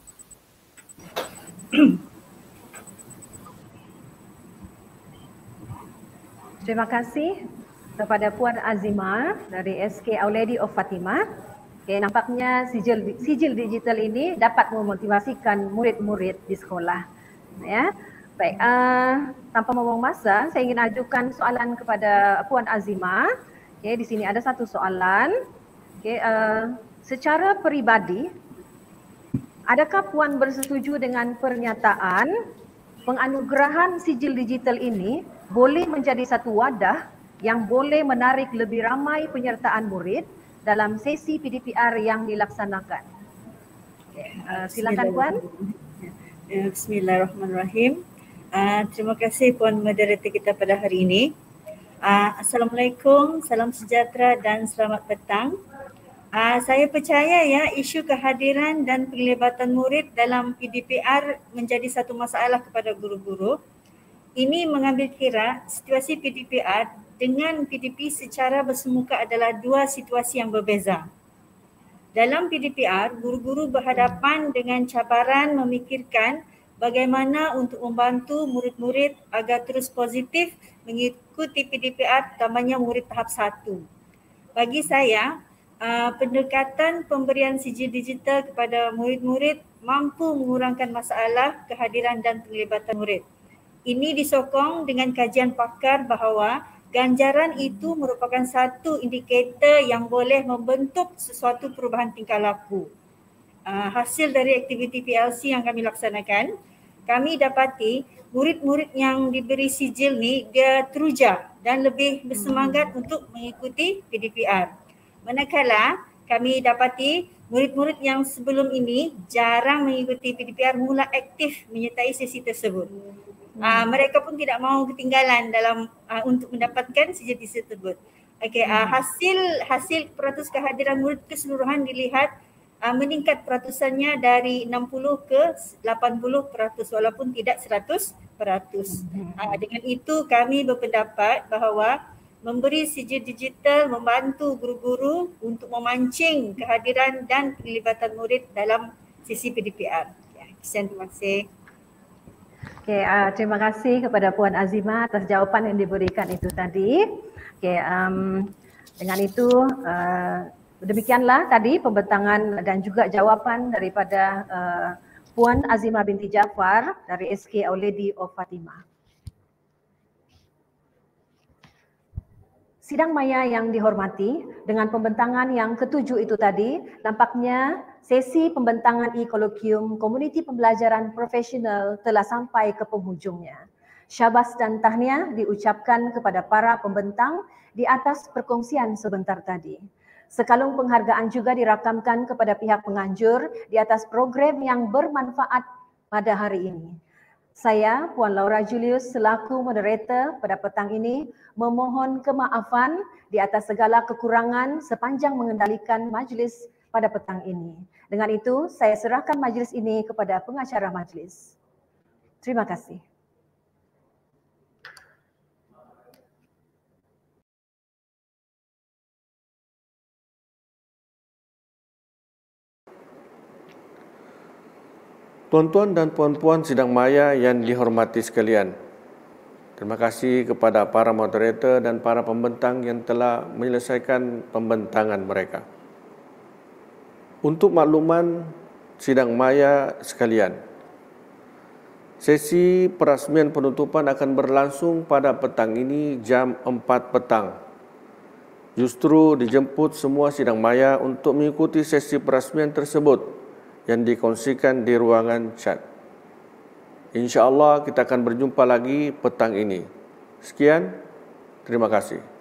Terima kasih kepada Puan Azimah dari SK Our Lady of Fatimah. Okay, nampaknya sijil digital ini dapat memotivasikan murid-murid di sekolah. Ya, baik. Tanpa membuang masa, saya ingin ajukan soalan kepada Puan Azimah. Okay, di sini ada satu soalan. Okay, secara peribadi, adakah Puan bersetuju dengan pernyataan penganugerahan sijil digital ini boleh menjadi satu wadah yang boleh menarik lebih ramai penyertaan murid dalam sesi PDPR yang dilaksanakan? Okay, silakan Puan. Bismillahirrahmanirrahim. Terima kasih Puan Moderator kita pada hari ini. Assalamualaikum, salam sejahtera dan selamat petang. Saya percaya ya isu kehadiran dan penglibatan murid dalam PDPR menjadi satu masalah kepada guru-guru. Ini mengambil kira situasi PDPR dengan PDP secara bersemuka adalah dua situasi yang berbeza. Dalam PDPR, guru-guru berhadapan dengan cabaran memikirkan bagaimana untuk membantu murid-murid agar terus positif mengikuti PDPR, terutamanya murid tahap 1. Bagi saya, pendekatan pemberian sijil digital kepada murid-murid mampu mengurangkan masalah kehadiran dan penglibatan murid. Ini disokong dengan kajian pakar bahawa ganjaran itu merupakan satu indikator yang boleh membentuk sesuatu perubahan tingkah laku. Hasil dari aktiviti PLC yang kami laksanakan, kami dapati murid-murid yang diberi sijil ni dia teruja dan lebih bersemangat untuk mengikuti PDPR. Manakala kami dapati murid-murid yang sebelum ini jarang mengikuti PDPR mula aktif menyertai sesi tersebut. Mereka pun tidak mahu ketinggalan dalam untuk mendapatkan sijil tersebut. Okey, hasil peratus kehadiran murid keseluruhan dilihat meningkat peratusannya dari 60 ke 80% walaupun tidak 100%. Dengan itu kami berpendapat bahawa memberi sijil digital membantu guru-guru untuk memancing kehadiran dan penglibatan murid dalam sesi PDPR. Terima kasih. Okay, terima kasih kepada Puan Azimah atas jawapan yang diberikan itu tadi. Okay, dengan itu demikianlah tadi pembentangan dan juga jawapan daripada Puan Azimah binti Jafar dari SK Our Lady of Fatimah. Sidang maya yang dihormati, dengan pembentangan yang ketujuh itu tadi, nampaknya sesi pembentangan e-kolokium Komuniti Pembelajaran Profesional telah sampai ke penghujungnya. Syabas dan tahniah diucapkan kepada para pembentang di atas perkongsian sebentar tadi. Sekalung penghargaan juga dirakamkan kepada pihak penganjur di atas program yang bermanfaat pada hari ini. Saya, Puan Laura Julius, selaku moderator pada petang ini, memohon kemaafan di atas segala kekurangan sepanjang mengendalikan majlis pada petang ini. Dengan itu, saya serahkan majlis ini kepada pengacara majlis. Terima kasih. Tuan-tuan dan puan-puan sidang maya yang dihormati sekalian, terima kasih kepada para moderator dan para pembentang yang telah menyelesaikan pembentangan mereka. Untuk makluman sidang maya sekalian, sesi perasmian penutupan akan berlangsung pada petang ini jam 4 petang. Justru dijemput semua sidang maya untuk mengikuti sesi perasmian tersebut yang dikongsikan di ruangan chat. InsyaAllah kita akan berjumpa lagi petang ini. Sekian, terima kasih.